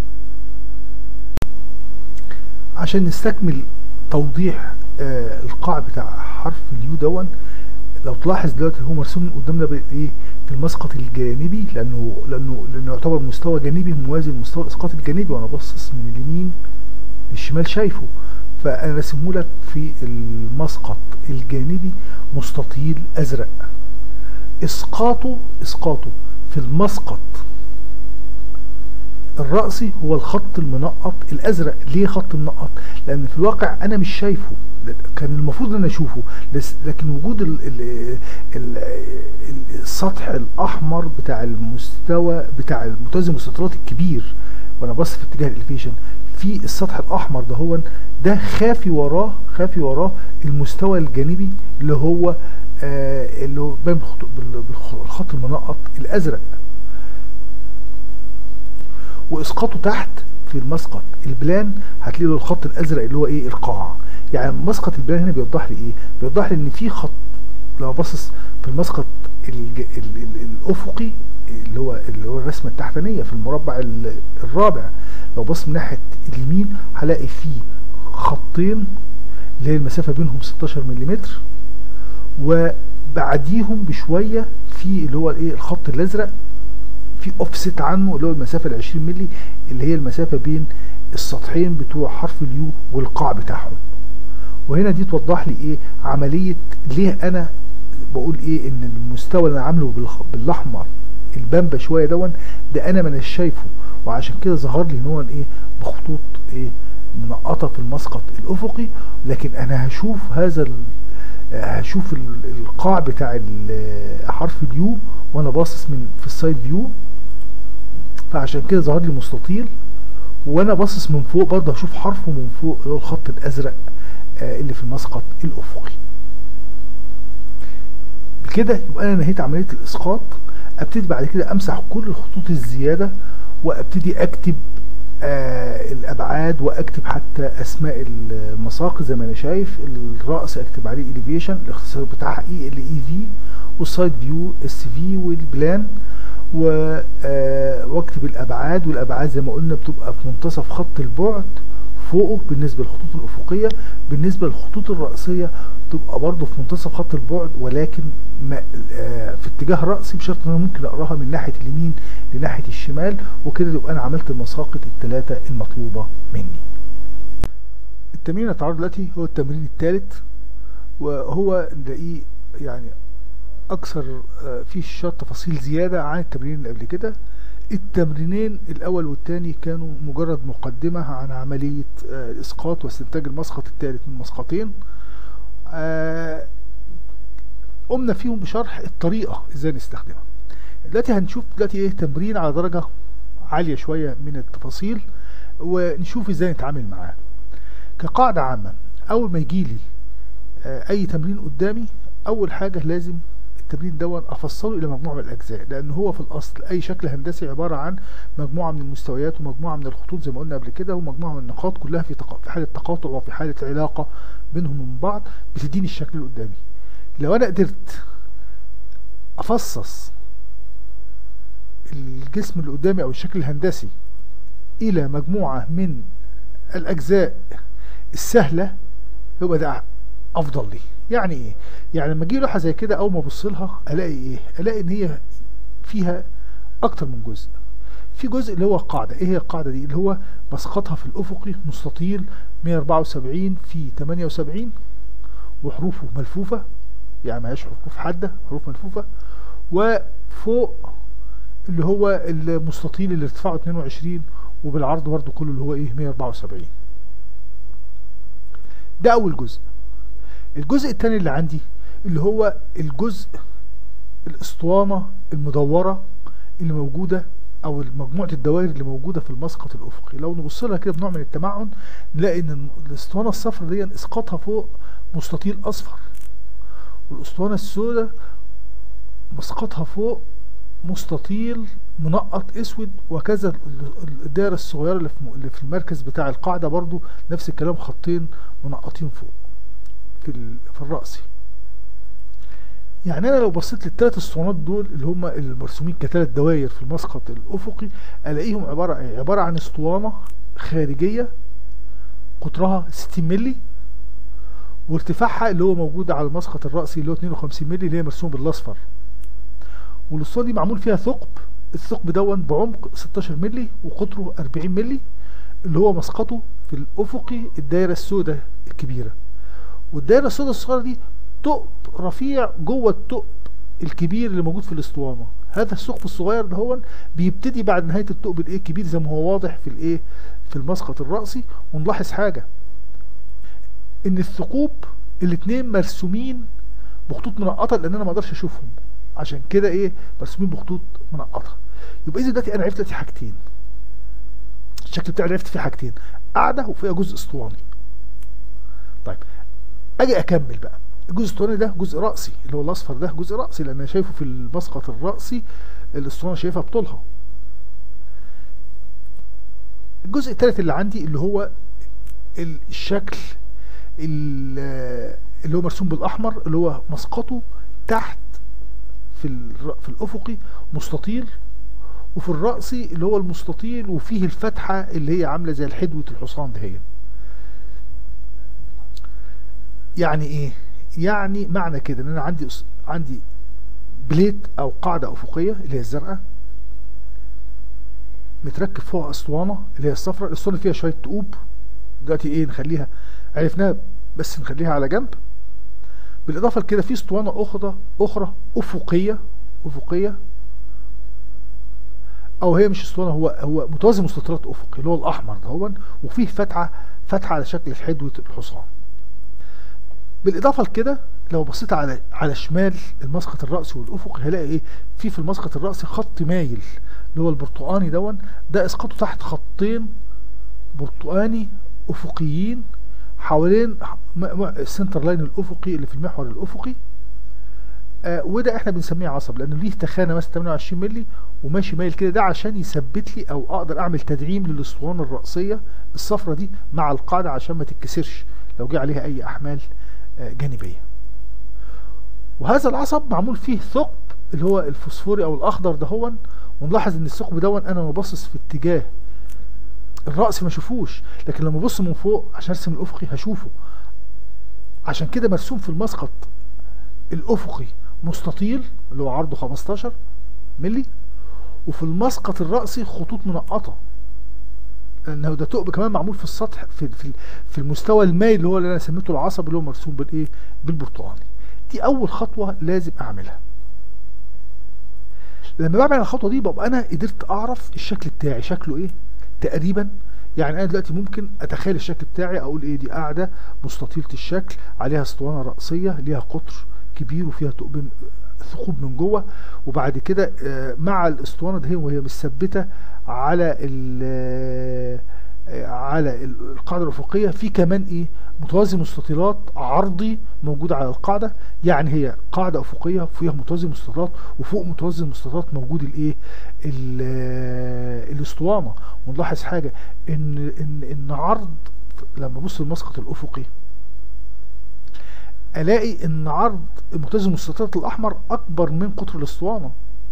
عشان نستكمل توضيح آه القاع بتاع حرف اليو دون، لو تلاحظ دلوقتي هو مرسوم قدامنا بايه في المسقط الجانبي، لانه لانه لانه يعتبر مستوى جانبي موازي لمستوى الاسقاط الجانبي، وانا باصص من اليمين للشمال شايفه، فانا راسمه لك في المسقط الجانبي مستطيل ازرق. اسقاطه اسقاطه في المسقط الرأسي هو الخط المنقط الازرق. ليه خط منقط؟ لان في الواقع انا مش شايفه، كان المفروض ان انا اشوفه، لكن وجود ال ال ال السطح الاحمر بتاع المستوى بتاع المتوازي المستطيلات الكبير، وانا بص في اتجاه الاليفيشن في السطح الاحمر ده، هو ده خافي وراه خافي وراه المستوى الجانبي اللي هو آه اللي هو باين بالخط المنقط الازرق، واسقاطه تحت في المسقط البلان هتلاقي له الخط الازرق اللي هو ايه القاع. يعني مسقط البلان هنا بيوضح لي ايه؟ بيوضح لي ان في خط، لو باصص في المسقط الج... ال... ال... الافقي اللي هو اللي هو الرسمه التحتانيه في المربع الرابع، لو بص من ناحيه اليمين هلاقي فيه خطين اللي هي المسافه بينهم ستاشر ملم، وبعديهم بشويه في اللي هو الايه الخط الازرق في اوفست عنه اللي هو المسافه ال عشرين مللي اللي هي المسافه بين السطحين بتوع حرف اليو والقاع بتاعهم. وهنا دي توضح لي ايه عمليه ليه انا بقول ايه ان المستوى اللي انا عامله بالاحمر البامبا شويه دون ده انا ما شايفه، وعشان كده ظهر لي ان هو ايه بخطوط ايه منقطه في المسقط الافقي، لكن انا هشوف هذا هشوف القاع بتاع حرف اليو وانا باصص من في السايد فيو، فعشان كده ظهر لي مستطيل، وانا باصص من فوق برضه هشوف حرفه من فوق اللي هو الخط الازرق آه اللي في المسقط الافقي. بكده يبقى انا نهيت عمليه الاسقاط. ابتدي بعد كده امسح كل الخطوط الزياده، وابتدي اكتب آه الابعاد، واكتب حتى اسماء المساقط زي ما انا شايف. الراس اكتب عليه اليفيشن الاختصار بتاعها اي ال اي في، والسايد فيو اس في، والبلان، واكتب الابعاد. والابعاد زي ما قلنا بتبقى في منتصف خط البعد فوقه بالنسبه للخطوط الافقيه، بالنسبه للخطوط الرأسيه تبقى برضه في منتصف خط البعد، ولكن ما آه في اتجاه رأسي، بشرط ان انا ممكن اقراها من ناحيه اليمين لناحيه الشمال، وكده يبقى انا عملت المساقط الثلاثه المطلوبه مني. التمرين اللي هتعرض دلوقتي هو التمرين الثالث، وهو نلاقيه يعني اكثر آه فيه شويه تفاصيل زياده عن التمرين اللي قبل كده. التمرينين الاول والثاني كانوا مجرد مقدمه عن عمليه آه الاسقاط واستنتاج المسقط الثالث من مسقطين. آه قمنا فيهم بشرح الطريقه ازاي نستخدمها. دلوقتي هنشوف دلوقتي ايه تمرين على درجه عاليه شويه من التفاصيل، ونشوف ازاي نتعامل معاه. كقاعده عامه، اول ما يجي لي آه اي تمرين قدامي، اول حاجه لازم التمرين دون افصله الى مجموعه من الاجزاء، لان هو في الاصل اي شكل هندسي عباره عن مجموعه من المستويات ومجموعه من الخطوط زي ما قلنا قبل كده، ومجموعه من النقاط كلها في تق... في حاله تقاطع وفي حاله علاقه بينهم من بعض بتديني الشكل اللي قدامي. لو انا قدرت افصص الجسم اللي قدامي او الشكل الهندسي الى مجموعه من الاجزاء السهله، يبقى ده افضل لي. يعني ايه؟ يعني لما اجي لوحه زي كده اول ما ابص لها الاقي ايه؟ الاقي ان هي فيها اكتر من جزء. في جزء اللي هو القاعده. ايه هي القاعده دي؟ اللي هو مسقطها في الافقي مستطيل مية واربعة وسبعين في تمانية وسبعين، وحروفه ملفوفه، يعني ما هياش حروف حاده، حروف ملفوفه. وفوق اللي هو المستطيل اللي ارتفاعه اتنين وعشرين، وبالعرض برضه كله اللي هو ايه مية واربعة وسبعين. ده اول جزء. الجزء الثاني اللي عندي اللي هو الجزء الاسطوانه المدوره اللي موجوده، او مجموعه الدوائر اللي موجوده في المسقط الافقي. لو نبص لها كده بنوع من التمعن نلاقي ان الاسطوانه الصفراء دي اسقاطها فوق مستطيل اصفر، والاسطوانه السوداء مسقطها فوق مستطيل منقط اسود، وكذا الدائره الصغيره اللي في اللي في المركز بتاع القاعده برضو نفس الكلام، خطين منقطين فوق في في الرأسي. يعني انا لو بصيت للثلاث اسطوانات دول اللي هم المرسومين كثلاث دوائر في المسقط الافقي، الاقيهم عباره ايه؟ عباره عن اسطوانه خارجيه قطرها ستين مللي، وارتفاعها اللي هو موجود على المسقط الرأسي اللي هو اتنين وخمسين مللي اللي هي مرسوم بالاصفر. والاسطوانه دي معمول فيها ثقب، الثقب دون بعمق ستاشر مللي وقطره اربعين مللي، اللي هو مسقطه في الافقي الدائره السوداء الكبيره. والدائره السوداء الصغيره دي ثقب رفيع جوه الثقب الكبير اللي موجود في الاسطوانه. هذا الثقب الصغير ده هو بيبتدي بعد نهايه الثقب الايه الكبير زي ما هو واضح في الايه في المسقط الرأسي. ونلاحظ حاجه، ان الثقوب الاثنين مرسومين بخطوط منقطه لان انا ما اقدرش اشوفهم، عشان كده ايه مرسومين بخطوط منقطه. يبقى اذا دلوقتي انا عرفت دلوقتي حاجتين، الشكل بتاعي عرفت فيه حاجتين، قاعده وفيها جزء اسطواني. طيب اجي اكمل بقى، الجزء الاسطواني ده جزء رأسي اللي هو الاصفر ده جزء رأسي لان انا شايفه في المسقط الرأسي، الاسطوانه شايفها بطولها. الجزء الثالث اللي عندي اللي هو الشكل اللي هو مرسوم بالاحمر، اللي هو مسقطه تحت في في الافقي مستطيل، وفي الرأسي اللي هو المستطيل وفيه الفتحه اللي هي عامله زي الحدوه الحصان دهيت. يعني ايه؟ يعني معنى كده ان انا عندي عندي بليت او قاعده افقيه اللي هي الزرقاء، متركب فوقها اسطوانه اللي هي الصفراء، الاسطوانه فيها شويه ثقوب. دلوقتي ايه نخليها عرفناها بس نخليها على جنب. بالاضافه لكده في اسطوانه اخرى اخرى افقيه افقيه او هي مش اسطوانه، هو هو متوازي مستطيلات افقي اللي هو الاحمر دهون، وفيه فتحه فتحه على شكل حدوه الحصان. بالاضافه لكده لو بصيت على على شمال المسقط الرأسي والافقي هلاقي ايه؟ في في المسقط الرأسي خط مايل اللي هو البرتقاني دون، ده اسقاطه تحت خطين برتقاني افقيين حوالين السنتر لاين الافقي اللي في المحور الافقي. آه وده احنا بنسميه عصب لانه ليه تخانه مثلا ثمانية وعشرين مللي وماشي مايل كده، ده عشان يثبت لي او اقدر اعمل تدعيم للاسطوانه الرأسيه الصفرة دي مع القاعده عشان ما تتكسرش لو جه عليها اي احمال آه جانبيه. وهذا العصب معمول فيه ثقب اللي هو الفوسفوري او الاخضر دهون، ونلاحظ ان الثقب دون انا ببصص في اتجاه الرأس ما اشوفوش، لكن لما ابص من فوق عشان ارسم الافقي هشوفه. عشان كده مرسوم في المسقط الافقي مستطيل اللي هو عرضه خمستاشر مللي، وفي المسقط الرأسي خطوط منقطه لانه ده ثقب كمان معمول في السطح في في, في المستوى المايل اللي هو اللي انا سميته العصب اللي هو مرسوم بالايه بالبرتقاني. دي اول خطوه لازم اعملها. لما بعمل الخطوه دي ببقى انا قدرت اعرف الشكل بتاعي شكله ايه تقريبا. يعني انا دلوقتي ممكن اتخيل الشكل بتاعي اقول ايه، دي قاعده مستطيله الشكل عليها اسطوانه رأسيه ليها قطر كبير وفيها ثقب ثقوب من جوه، وبعد كده مع الاسطوانه دي وهي مثبته على على القاعده الافقيه في كمان ايه متوازي مستطيلات عرضي موجود على القاعده. يعني هي قاعده افقيه فيها متوازي مستطيلات، وفوق متوازي مستطيلات موجود الايه الاسطوانه. ونلاحظ حاجه ان ان ان عرض لما ابص المسقط الافقي الاقي ان عرض متوازي المستطيلات الاحمر اكبر من قطر الاسطوانه،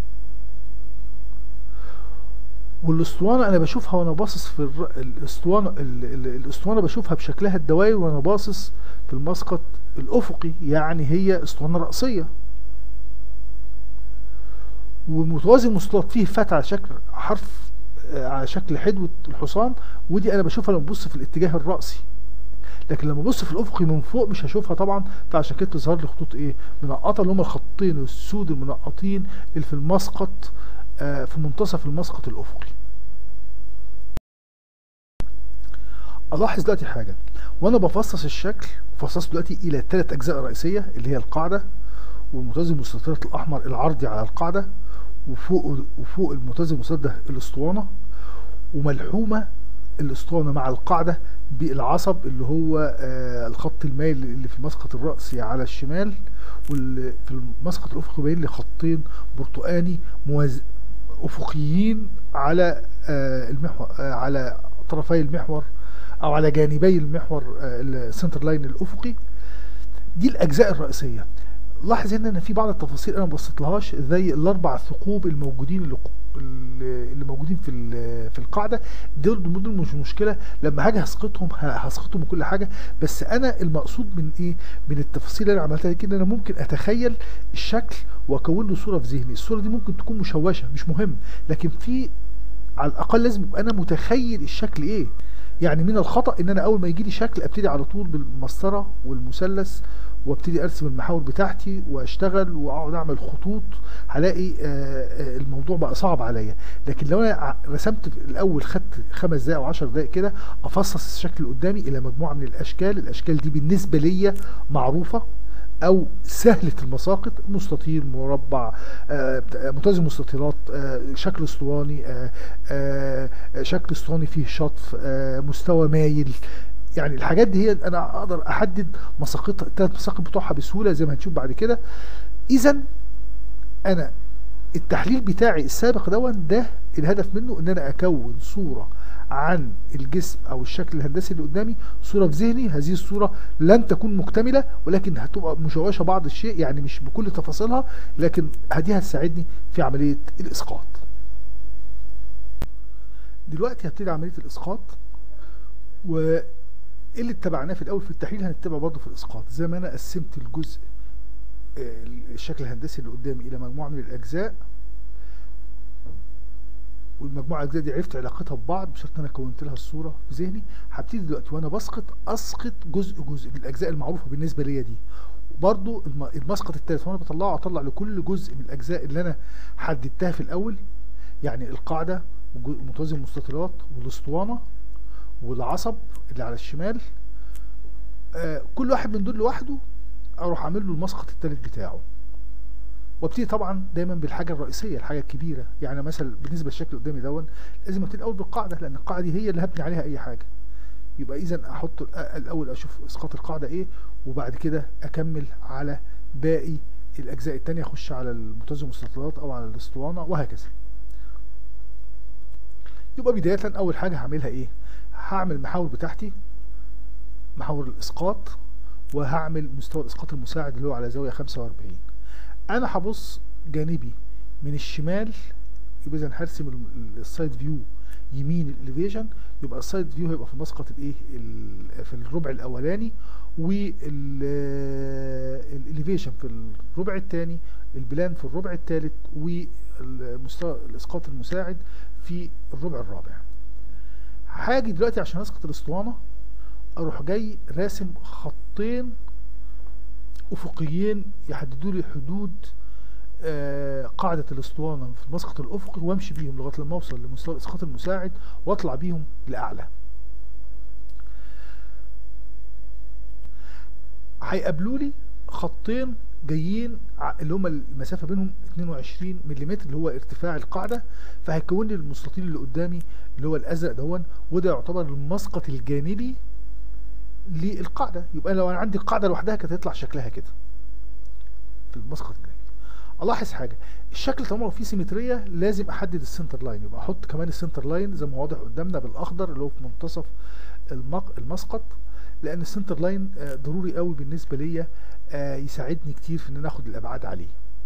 والاسطوانه انا بشوفها وانا باصص في الاسطوانه الاسطوانه بشوفها بشكلها الدوائر وانا باصص في المسقط الافقي، يعني هي اسطوانه رأسيه. ومتوازي المستطيلات فيه فتحه على شكل حرف على شكل حدوه الحصان، ودي انا بشوفها لما ببص في الاتجاه الرأسي، لكن لما ابص في الافقي من فوق مش هشوفها طبعا، فعشان كده تظهر لي خطوط ايه منقطه اللي هم الخطين السود المنقطين اللي في المسقط آه في منتصف المسقط الافقي. الاحظ دلوقتي حاجه وانا بفصص الشكل، فصصت دلوقتي الى ثلاث اجزاء رئيسيه اللي هي القاعده والمتوازي المستطيلات الاحمر العرضي على القاعده، وفوق وفوق المتوازي المستطيل ده الاسطوانه، وملحومه الاسطوانه مع القاعده بالعصب اللي هو آه الخط المايل اللي في المسقط الرأسي على الشمال، واللي في المسقط الافقي باين لي خطين برتقاني موز... افقيين على آه المحور آه على طرفي المحور او على جانبي المحور آه السنتر لاين الافقي. دي الاجزاء الرئيسيه. لاحظ ان انا في بعض التفاصيل انا ما بصيتلهاش زي الاربع ثقوب الموجودين اللي اللي موجودين في في القاعده، دول دول مش مشكله، لما هاجي هسقطهم هسقطهم وكل حاجه، بس انا المقصود من ايه من التفاصيل اللي انا عملتها كده انا ممكن اتخيل الشكل واكون له صوره في ذهني. الصوره دي ممكن تكون مشوشه مش مهم، لكن في على الاقل لازم ابقى انا متخيل الشكل ايه. يعني من الخطا ان انا اول ما يجي لي شكل ابتدي على طول بالمسطره والمثلث وابتدي ارسم المحاور بتاعتي واشتغل واقعد اعمل خطوط، هلاقي آه، آه، الموضوع بقى صعب عليا. لكن لو انا ع- رسمت في الاول، خدت خمس دقائق او عشر دقائق كده افصص الشكل اللي قدامي الى مجموعه من الاشكال، الاشكال دي بالنسبه ليا معروفه او سهله المساقط، مستطيل، مربع، آه، متوازي مستطيلات، آه، شكل اسطواني، آه، آه، شكل اسطواني فيه شطف، آه، مستوى مايل. يعني الحاجات دي هي انا اقدر احدد مساقط الثلاث مساقط بتوعها بسهوله زي ما هنشوف بعد كده. اذا انا التحليل بتاعي السابق دون ده الهدف منه ان انا اكون صوره عن الجسم او الشكل الهندسي اللي قدامي، صوره في ذهني. هذه الصوره لن تكون مكتمله ولكن هتبقى مشوشه بعض الشيء، يعني مش بكل تفاصيلها، لكن دي هتساعدني في عمليه الاسقاط. دلوقتي هبتدي عمليه الاسقاط، واللي اتبعناه في الاول في التحليل هنتبع برضه في الاسقاط. زي ما انا قسمت الجزء آه، الشكل الهندسي اللي قدامي الى مجموعه من الاجزاء، والمجموعه الاجزاء دي عرفت علاقتها ببعض بشرط ان انا كونت لها الصوره في ذهني. هبتدي دلوقتي وانا بسقط اسقط جزء جزء من الاجزاء المعروفه بالنسبه ليا دي. وبرضو الم- المسقط الثالث وانا بطلعه اطلع لكل جزء من الاجزاء اللي انا حددتها في الاول، يعني القاعده ومتوازي المستطيلات والاسطوانه والعصب اللي على الشمال، آه كل واحد من دول لوحده اروح اعمل له المسقط الثالث بتاعه. وابتدي طبعا دايما بالحاجه الرئيسيه، الحاجه الكبيره. يعني مثلا بالنسبه للشكل اللي قدامي دون لازم ابتدي الاول بالقاعده، لان القاعده دي هي اللي هبني عليها اي حاجه. يبقى اذا احط الأ- الاول اشوف اسقاط القاعده ايه، وبعد كده اكمل على باقي الاجزاء التانية، اخش على المتوازي المستطيلات او على الاسطوانه وهكذا. يبقى بدايه اول حاجه هعملها ايه؟ هعمل المحاور بتاعتي، محاور الاسقاط، وهعمل مستوى الاسقاط المساعد اللي هو على زاويه خمسة وأربعين. انا هبص جانبي من الشمال، يبقى اذا هرسم ال- السايد فيو يمين الاليفيشن. يبقى السايد فيو هيبقى في مسقط الايه ال- في الربع الاولاني، والاليفيشن في الربع الثاني، البلان في الربع الثالث، والمستوى الاسقاط المساعد في الربع الرابع. هاجي دلوقتي عشان اسقط الاسطوانه، اروح جاي راسم خطين افقيين يحددوا لي حدود آه، قاعدة الاسطوانة في المسقط الأفقي، وامشي بيهم لغاية لما اوصل لمستوى الإسقاط المساعد واطلع بيهم لأعلى. هيقابلوا لي خطين جايين ع- اللي هما المسافة بينهم اتنين وعشرين ملم اللي هو ارتفاع القاعدة، فهيكون لي المستطيل اللي قدامي اللي هو الأزرق دون، وده يعتبر المسقط الجانبي للقاعدة. يبقى لو أنا عندي القاعدة لوحدها كانت هيطلع شكلها كده في المسقط الجانبي. الاحظ حاجه، الشكل طالما فيه سيمتريه لازم احدد السنتر لاين، يبقى احط كمان السنتر لاين زي ما هو واضح قدامنا بالاخضر اللي هو في منتصف المق... المسقط، لان السنتر لاين آه، ضروري قوي بالنسبه ليا، آه، يساعدني كتير في ان انا اخد الابعاد عليه.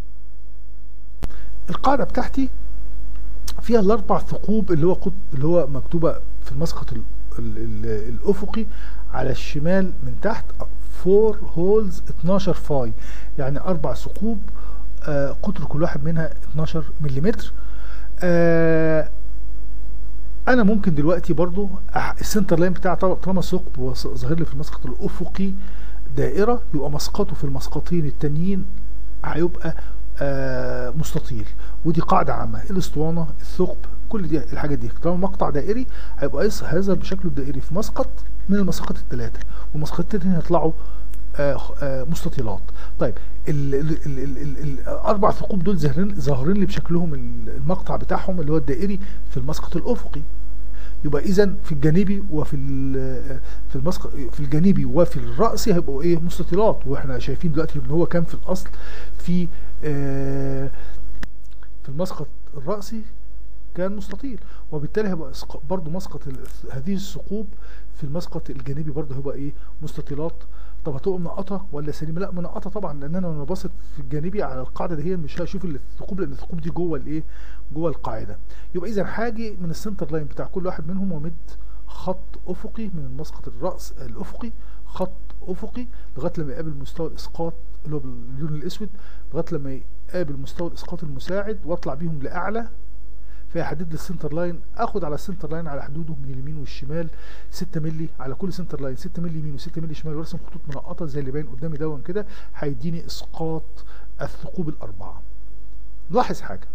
القاعده بتاعتي فيها الاربع ثقوب اللي هو قط... اللي هو مكتوبه في المسقط ال... ال... ال... الافقي على الشمال من تحت فور هولز اتناشر فاي، يعني اربع ثقوب، آه قطر كل واحد منها اتناشر ملم. آه انا ممكن دلوقتي برضو أح... السنتر لاين بتاعي طال- طالما ثقب وص- ظاهر لي في المسقط الافقي دائره، يبقى مسقطه في المسقطين التانيين هيبقى آه مستطيل. ودي قاعده عامه، الاسطوانه، الثقب، كل دي الحاجات دي طالما مقطع دائري هيبقى يص- هيظهر بشكله الدائري في مسقط من المساقط الثلاثه، والمسقطين التانيين هيطلعوا آه آه مستطيلات. طيب ال ال ال ال ال الاربع ثقوب دول ظاهرين ظاهرين لي بشكلهم ال- المقطع بتاعهم اللي هو الدائري في المسقط الافقي. يبقى اذا في الجانبي وفي ال- في المسقط في الجانبي وفي الرأسي هيبقوا ايه؟ مستطيلات. واحنا شايفين دلوقتي ان هو كان في الاصل في آه في المسقط الرأسي كان مستطيل، وبالتالي هيبقى إسق- برضو مسقط ال- هذه الثقوب في المسقط الجانبي برضو هيبقى ايه؟ مستطيلات. طب هتبقى منقطه ولا سليمه؟ لا منقطه طبعا، لان انا وانا باصص في الجانبي على القاعده دي هي مش هشوف الثقوب، لان الثقوب دي جوه الايه؟ جوه القاعده. يبقى اذا هاجي من السنتر لاين بتاع كل واحد منهم ومد خط افقي من المسقط الراس الافقي، خط افقي لغايه لما يقابل مستوى الاسقاط اللي هو باللون الاسود، لغايه لما يقابل مستوى الاسقاط المساعد واطلع بيهم لاعلى فيحدد لي السنتر لاين. اخد على السنتر لاين على حدوده من اليمين والشمال ستة مللي على كل سنتر لاين، ستة مللي يمين و6 مللي شمال، وارسم خطوط منقطه زي اللي باين قدامي دون كده، هيديني اسقاط الثقوب الاربعه. نلاحظ حاجه،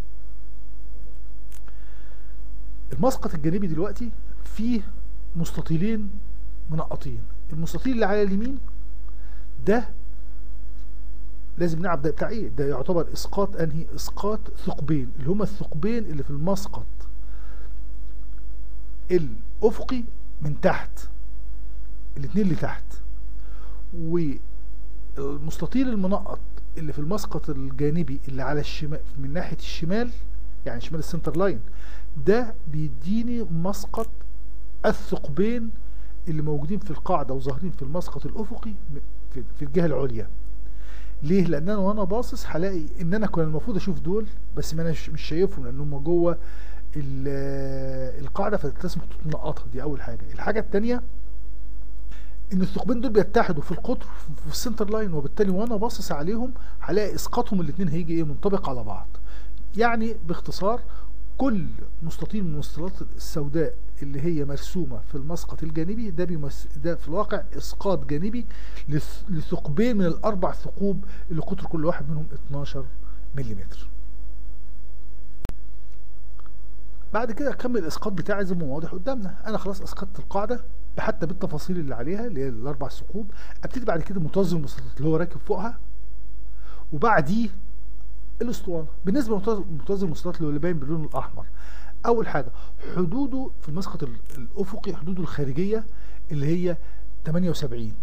المسقط الجانبي دلوقتي فيه مستطيلين منقطين. المستطيل اللي على اليمين ده لازم نعرف ده بتاع ايه، ده يعتبر اسقاط انهي؟ اسقاط ثقبين، اللي هما الثقبين اللي في المسقط الافقي من تحت، الاثنين اللي تحت. والمستطيل المنقط اللي في المسقط الجانبي اللي على الشمال من ناحيه الشمال، يعني شمال السنتر لاين، ده بيديني مسقط الثقبين اللي موجودين في القاعده وظاهرين في المسقط الافقي في الجهه العليا. ليه؟ لان انا وانا باصص هلاقي ان انا كان المفروض اشوف دول، بس ما انا مش شايفهم لان هم جوه القاعده، فتترسم خطوط منقطه. دي اول حاجه. الحاجه الثانيه ان الثقبين دول بيتحدوا في القطر في السنتر لاين، وبالتالي وانا باصص عليهم هلاقي اسقاطهم الاثنين هيجي ايه؟ منطبق على بعض. يعني باختصار كل مستطيل من المستطيلات السوداء اللي هي مرسومه في المسقط الجانبي ده بيمس ده في الواقع اسقاط جانبي لثقبين من الاربع ثقوب اللي قطر كل واحد منهم اتناشر ملم. بعد كده اكمل الاسقاط بتاعي زي ما هو واضح قدامنا. انا خلاص اسقطت القاعده حتى بالتفاصيل اللي عليها اللي هي الاربع ثقوب. ابتدي بعد كده متوازي المستطيلات اللي هو راكب فوقها، وبعديه الاسطوانه. بالنسبه لمتوازي المستطيلات اللي باين باللون الاحمر، اول حاجه حدوده في المسقط الافقي حدوده الخارجيه اللي هي تمانية وسبعين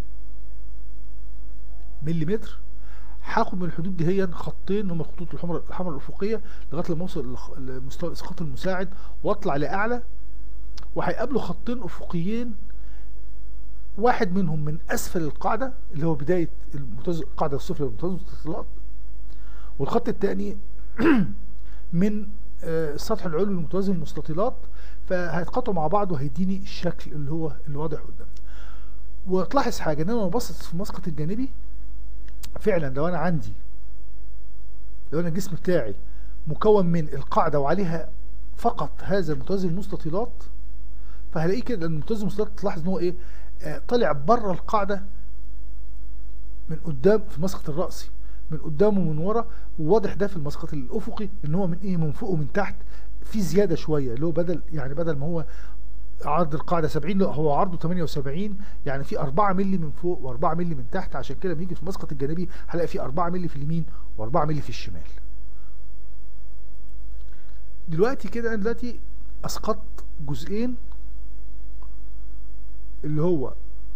ملم. هاخد من الحدود دي هي خطين هم الخطوط الحمراء الحمراء الافقيه لغايه لما اوصل لمستوى الاسقاط المساعد واطلع لاعلى، وهيقابلوا خطين افقيين، واحد منهم من اسفل القاعده اللي هو بدايه المتوازي القاعده السفلى لمتوازي المستطيلات، والخط الثاني من السطح العلوي لمتوازي المستطيلات، فهيتقاطعوا مع بعض وهيديني الشكل اللي هو اللي واضح قدامنا. وتلاحظ حاجه ان انا لما ببص في المسقط الجانبي فعلا لو انا عندي لو انا الجسم بتاعي مكون من القاعده وعليها فقط هذا المتوازي المستطيلات، فهلاقيه كده لان المتوازي المستطيلات تلاحظ ان هو ايه؟ آه طالع بره القاعده من قدام في المسقط الرأسي، من قدام ومن ورا، وواضح ده في المسقط الافقي ان هو من ايه؟ من فوق ومن تحت في زياده شويه، اللي هو بدل يعني بدل ما هو عرض القاعده سبعين لا هو عرضه تمانية وسبعين، يعني في أربعة مللي من فوق وأربعة مللي من تحت. عشان كده بنيجي في المسقط الجانبي هلاقي في أربعة مللي في اليمين وأربعة مللي في الشمال. دلوقتي كده انا دلوقتي اسقطت جزئين اللي هو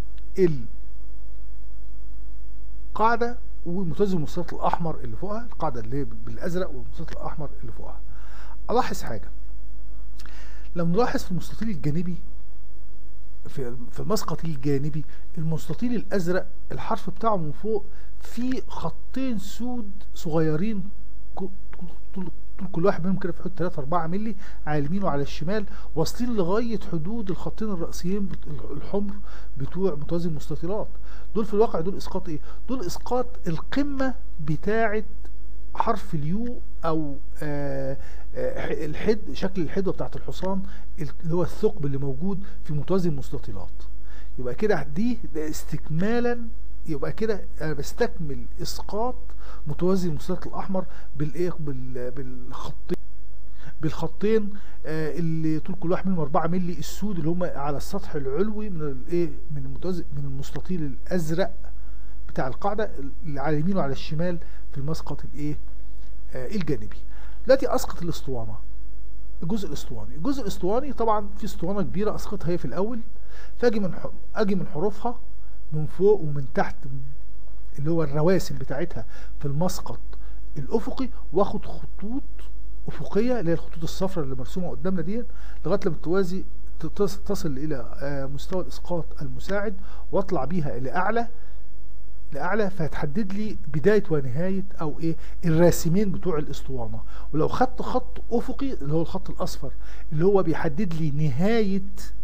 القاعده ومتوازي المستطيل الاحمر اللي فوقها، القاعده اللي هي بالازرق والمستطيل الاحمر اللي فوقها. الاحظ حاجه، لو نلاحظ في المستطيل الجانبي في في المسقط الجانبي المستطيل الازرق الحرف بتاعه من فوق في خطين سود صغيرين طول كل واحد منهم كده في حدود تلاتة أربعة مللي على اليمين وعلى الشمال، واصلين لغايه حدود الخطين الرئيسيين الحمر بتوع متوازي المستطيلات. دول في الواقع دول اسقاط ايه؟ دول اسقاط القمه بتاعه حرف اليو او آه آه الحد، شكل الحدوه بتاعت الحصان اللي هو الثقب اللي موجود في متوازي المستطيلات. يبقى كده دي ده استكمالا، يبقى كده انا بستكمل اسقاط متوازي المستطيل الاحمر بالايه؟ بالخطين بالخطين آه اللي طول كل واحد منهم أربعة مللي السود اللي هم على السطح العلوي من الايه؟ من المتوازي من المستطيل الازرق بتاع القاعده اللي على اليمين وعلى الشمال في المسقط الايه؟ آه الجانبي. دلوقتي اسقط الاسطوانه، الجزء الاسطواني. الجزء الاسطواني طبعا في اسطوانه كبيره اسقطها هي في الاول، فاجي من اجي من حروفها من فوق ومن تحت اللي هو الرواسم بتاعتها في المسقط الافقي، واخد خطوط افقيه اللي هي الخطوط الصفراء اللي مرسومه قدامنا دي لغايه لما توازي تصل الى آه مستوى الاسقاط المساعد، واطلع بيها لاعلى لاعلى فهتحدد لي بدايه ونهايه او ايه؟ الراسمين بتوع الاسطوانه. ولو خدت خط افقي اللي هو الخط الاصفر اللي هو بيحدد لي نهايه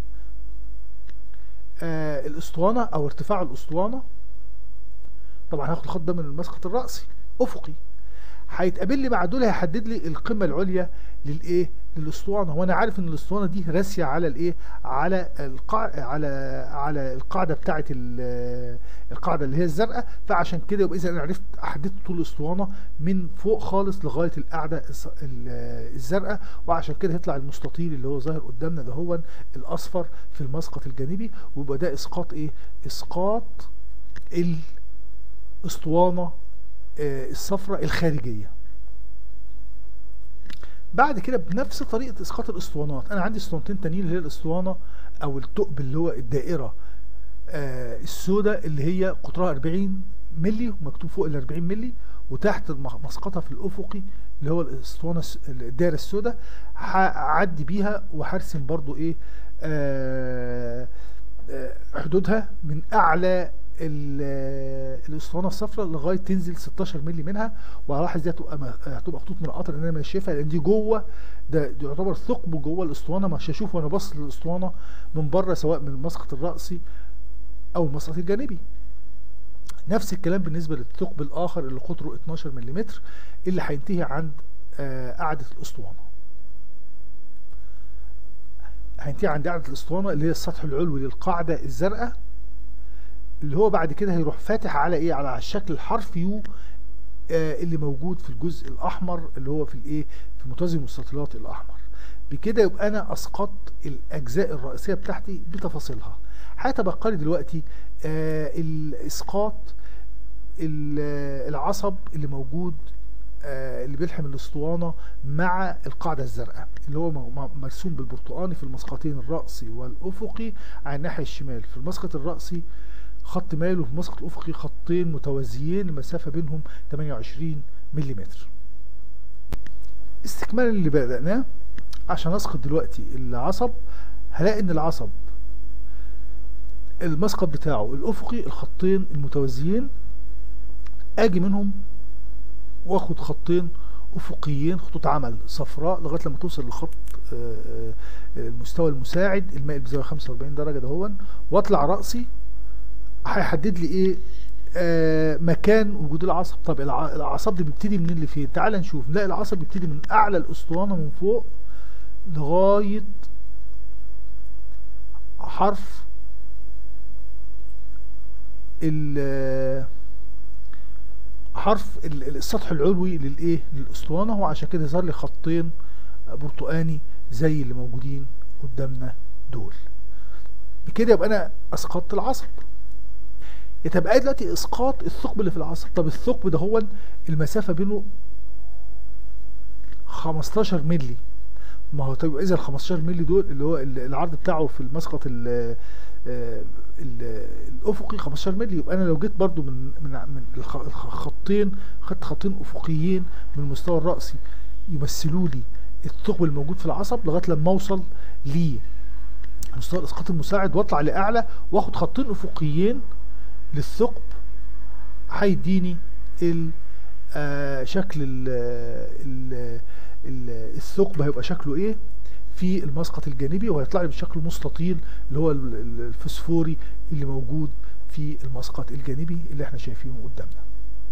آه الاسطوانه او ارتفاع الاسطوانه، طبعا هاخد الخط ده من المسقط الرأسي افقي، هيتقابل لي مع دول هيحدد لي القمه العليا للايه؟ للاسطوانه، وانا عارف ان الاسطوانه دي راسيه على الايه، على القاع على على القاعده بتاعه القاعده اللي هي الزرقاء. فعشان كده يبقى اذا انا عرفت حددت طول الاسطوانه من فوق خالص لغايه القاعده الزرقاء، وعشان كده هيطلع المستطيل اللي هو ظاهر قدامنا ده هو الاصفر في المسقط الجانبي، ويبقى ده اسقاط ايه؟ اسقاط الاسطوانه الصفراء الخارجيه. بعد كده بنفس طريقه اسقاط الاسطوانات، انا عندي اسطوانتين تانيين اللي هي الاسطوانه او الثقب اللي هو الدائره آه السوداء اللي هي قطرها أربعين مللي ومكتوب فوق ال أربعين مللي، وتحت مسقطها في الافقي اللي هو الاسطوانه الدائره السوداء، هعدي بيها وهرسم برضو ايه آه آه حدودها من اعلى الاسطوانه الصفراء لغايه تنزل ستاشر مللي منها، وهلاحظ دي هتبقى هتبقى خطوط منقطه لان انا مش شايفها، لان دي جوه، ده يعتبر ثقب جوه الاسطوانه، مش هشوفه وانا باصص للاسطوانه من بره سواء من المسقط الرأسي او المسقط الجانبي. نفس الكلام بالنسبه للثقب الاخر اللي قطره اتناشر ملم اللي هينتهي عند آه قاعده الاسطوانه. هينتهي عند قاعده الاسطوانه اللي هي السطح العلوي للقاعده الزرقاء، اللي هو بعد كده هيروح فاتح على ايه؟ على الشكل الحرف يو آه اللي موجود في الجزء الاحمر اللي هو في الايه؟ في متوازي المستطيلات الاحمر. بكده يبقى انا اسقطت الاجزاء الرئيسيه بتاعتي بتفاصيلها. هيتبقى لي دلوقتي آه الاسقاط العصب اللي موجود آه اللي بيلحم الاسطوانه مع القاعده الزرقاء اللي هو مرسوم بالبرتقاني في المسقطين الرأسي والافقي على الناحيه الشمال. في المسقط الرأسي خط مايل، وفي المسقط الافقي خطين متوازيين المسافه بينهم تمانية وعشرين ملم. استكمالا اللي بدأناه، عشان اسقط دلوقتي العصب هلاقي ان العصب المسقط بتاعه الافقي الخطين المتوازيين، اجي منهم واخد خطين افقيين خطوط عمل صفراء لغايه لما توصل لخط المستوى المساعد المائل بزاويه خمسة وأربعين درجه دهون، واطلع راسي هيحدد لي ايه آه مكان وجود العصب. طب العصب دي بيبتدي منين لفين؟ تعال نشوف. نلاقي العصب بيبتدي من اعلى الاسطوانه من فوق لغايه حرف ال حرف السطح العلوي للايه؟ للاسطوانه، وعشان كده ظهر لي خطين برتقاني زي اللي موجودين قدامنا دول. بكده يبقى انا اسقطت العصب. يتبقى دلوقتي اسقاط الثقب اللي في العصب. طب الثقب ده هو المسافه بينه خمستاشر مللي. ما هو طيب اذا ال خمستاشر مللي دول اللي هو العرض بتاعه في المسقط ال الافقي خمستاشر مللي، يبقى انا لو جيت برضو من من من الخطين، خدت خطين افقيين من المستوى الرأسي يمثلوا لي الثقب الموجود في العصب لغايه لما اوصل لمستوى الاسقاط المساعد واطلع لاعلى واخد خطين افقيين للثقب، هيديني آه شكل ال ال ال الثقب هيبقى شكله ايه في المسقط الجانبي، وهيطلع لي بشكل مستطيل اللي هو الفسفوري اللي موجود في المسقط الجانبي اللي احنا شايفينه قدامنا.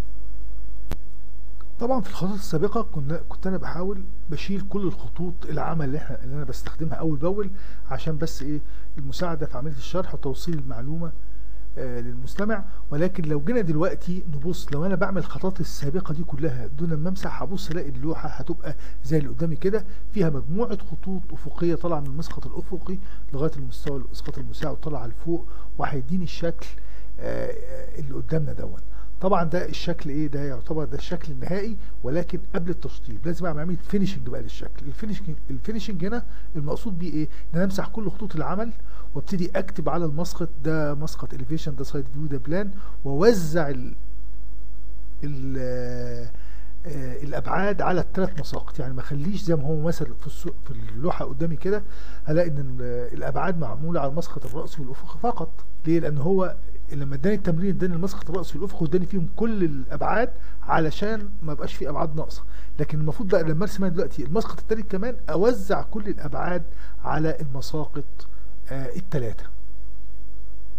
طبعا في الخطوات السابقه كنا كنت انا بحاول بشيل كل الخطوط العمل اللي احنا اللي انا بستخدمها اول باول عشان بس ايه المساعده في عمليه الشرح وتوصيل المعلومه آه للمستمع. ولكن لو جينا دلوقتي نبص، لو انا بعمل الخطوات السابقه دي كلها دون ما امسح، هبص الاقي اللوحه هتبقى زي اللي قدامي كده، فيها مجموعه خطوط افقيه طالعه من المسقط الافقي لغايه المستوى الاسقاط المساعد وطالعه لفوق، وهيديني الشكل آه اللي قدامنا دون. طبعا ده الشكل ايه؟ ده يعتبر ده الشكل النهائي، ولكن قبل التشطيب لازم اعمل عمليه فينيشنج بقى للشكل. الفينيشنج الفينيشنج هنا المقصود بيه ايه؟ ان انا امسح كل خطوط العمل وابتدي اكتب على المسقط ده مسقط اليفيشن، ده سايد فيو، ده بلان، واوزع ال ال آه الابعاد على الثلاث مساقط. يعني ما اخليش زي ما هو مثلا في في اللوحه قدامي كده، هلاقي ان الابعاد معموله على المسقط الرأسي والافقي فقط. ليه؟ لان هو لما اداني التمرين اداني المسقط الرأسي والافقي واداني فيهم كل الابعاد علشان ما يبقاش في ابعاد ناقصه. لكن المفروض بقى لما ارسم دلوقتي المسقط الثالث كمان اوزع كل الابعاد على المساقط آه الثلاثه.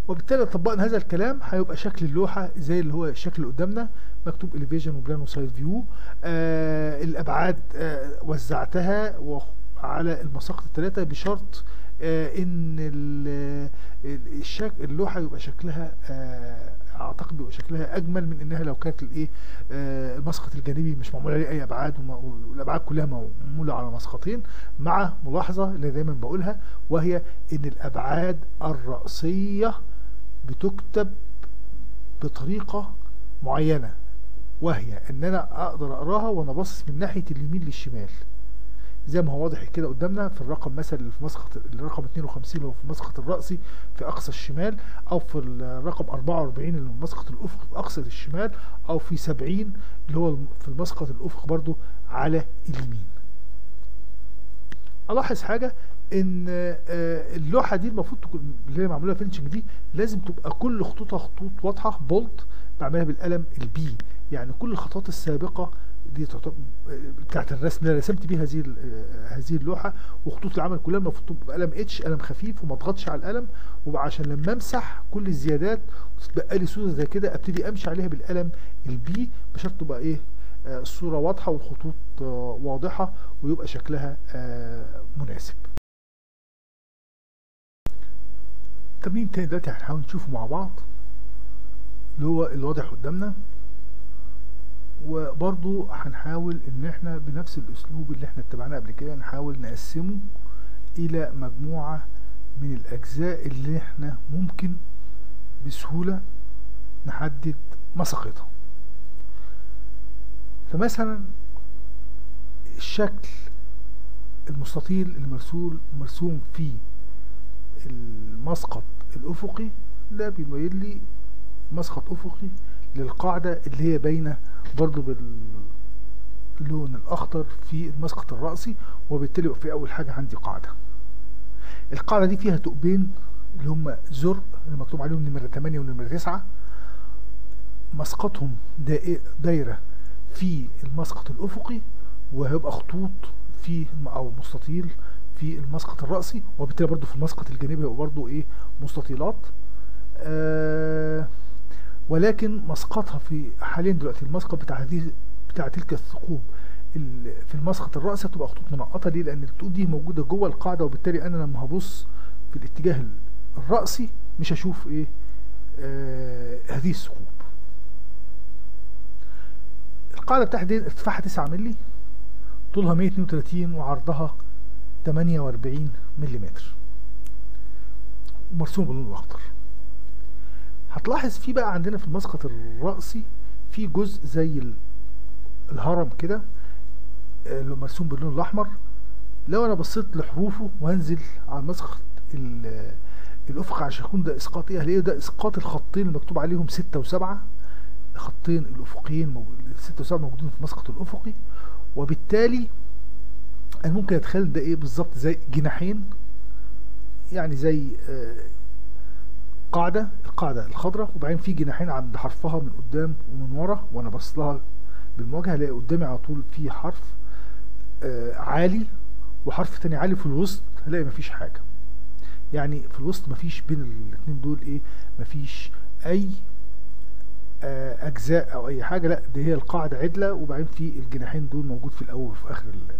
وبالتالي لو طبقنا هذا الكلام هيبقى شكل اللوحه زي اللي هو الشكل اللي قدامنا، مكتوب اليفيجن وبلان وسايد فيو. آه الابعاد آه وزعتها على المساقط الثلاثه بشرط آه ان الشكل اللوحه يبقى شكلها آه اعتقد بيبقى شكلها اجمل من انها لو كانت الايه آه المسقط الجانبي مش معمول عليه اي ابعاد، والابعاد كلها معموله على مسقطين، مع ملاحظه اللي دايما بقولها وهي ان الابعاد الرأسيه بتكتب بطريقه معينه، وهي ان انا اقدر اقراها وانا باصص من ناحيه اليمين للشمال زي ما هو واضح كده قدامنا في الرقم مثلا اللي في مسقط الرقم اتنين وخمسين اللي هو في المسقط الرأسي في اقصى الشمال، او في الرقم اربعة واربعين اللي في المسقط الافقي في اقصى الشمال، او في سبعين اللي هو في المسقط الافقي برضو على اليمين. الاحظ حاجه ان اللوحه دي المفروض تكون اللي هي معموله فينشنج دي لازم تبقى كل خطوطها خطوط واضحه بولت، بعملها بالقلم البي، يعني كل الخطوات السابقه دي بتاعت الرسم اللي رسمت بيها هذه هذه اللوحه وخطوط العمل كلها المفروض تبقى بقلم اتش، قلم خفيف وما اضغطش على القلم، وعشان لما امسح كل الزيادات وتتبقى لي صوره زي كده ابتدي امشي عليها بالقلم البي بشرط تبقى ايه آه الصوره واضحه والخطوط آه واضحه ويبقى شكلها آه مناسب. تمرين تاني دلوقتي هنحاول نشوفه مع بعض اللي هو الواضح قدامنا، وبرضو هنحاول ان احنا بنفس الاسلوب اللي احنا اتبعناه قبل كده نحاول نقسمه الى مجموعة من الاجزاء اللي احنا ممكن بسهولة نحدد مساقطها. فمثلا الشكل المستطيل المرسول مرسوم في المسقط الافقي ده بيميل لي مسقط افقي للقاعدة اللي هي باينة برضو باللون الاخضر في المسقط الرأسي، وبالتالي يبقى في اول حاجة عندي قاعدة. القاعدة دي فيها ثقبين اللي هم زرق اللي مكتوب عليهم نمرة تمانية ونمرة تسعة، مسقطهم دايرة في المسقط الافقي، وهيبقى خطوط في او مستطيل في المسقط الرأسي، وبالتالي برضو في المسقط الجانبي هيبقى برضو ايه مستطيلات. آه ولكن مسقطها في حاليا دلوقتي المسقط بتاع هذه بتاع تلك الثقوب في المسقط الرأسي هتبقى خطوط منقطة. ليه؟ لأن الخطوط دي موجودة جوه القاعدة، وبالتالي أنا لما هبص في الاتجاه الرأسي مش هشوف إيه آه هذه الثقوب. القاعدة بتاعتي دي ارتفاعها تسعة مللي، طولها مية اتنين وتلاتين وعرضها تمانية واربعين مليمتر، ومرسوم باللون الأخضر. هتلاحظ في بقى عندنا في المسقط الرأسي في جزء زي الهرم كده اللي مرسوم باللون الأحمر. لو أنا بصيت لحروفه وهنزل على المسقط الأفقي عشان يكون ده إسقاط إيه، هلاقيه ده إسقاط الخطين اللي مكتوب عليهم ستة وسبعة، الخطين الأفقيين موجود ستة وسبعة موجودين في المسقط الأفقي، وبالتالي أنا ممكن أتخيل ده إيه بالظبط زي جناحين، يعني زي آه قاعدة القاعدة الخضراء وبعدين في جناحين عند حرفها من قدام ومن ورا، وانا باصص لها بالمواجهة هلاقي قدامي على طول في حرف آه عالي وحرف تاني عالي، في الوسط هلاقي مفيش حاجة، يعني في الوسط مفيش بين الاتنين دول ايه مفيش اي آه اجزاء او اي حاجة، لا دي هي القاعدة عدلة، وبعدين في الجناحين دول موجود في الاول وفي اخر اللاب.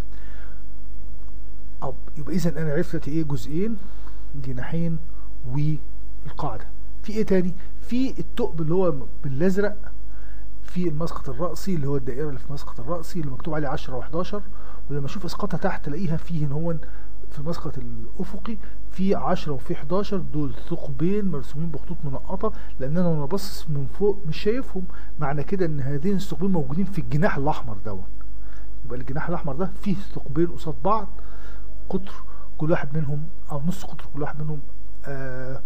أو يبقى اذا انا عرفت ايه جزئين جناحين و القاعدة. في ايه تاني؟ في الثقب اللي هو بالازرق في المسقط الرأسي اللي هو الدائرة اللي في المسقط الرأسي اللي مكتوب عليه عشرة وحداشر، ولما اشوف اسقاطها تحت الاقيها فيه ان هو في المسقط الافقي في عشرة وفي حداشر، دول ثقبين مرسومين بخطوط منقطة، لان انا وانا باصص من فوق مش شايفهم، معنى كده ان هذين الثقبين موجودين في الجناح الاحمر دون. يبقى الجناح الاحمر ده فيه ثقبين قصاد بعض، قطر كل واحد منهم او نص قطر كل واحد منهم آه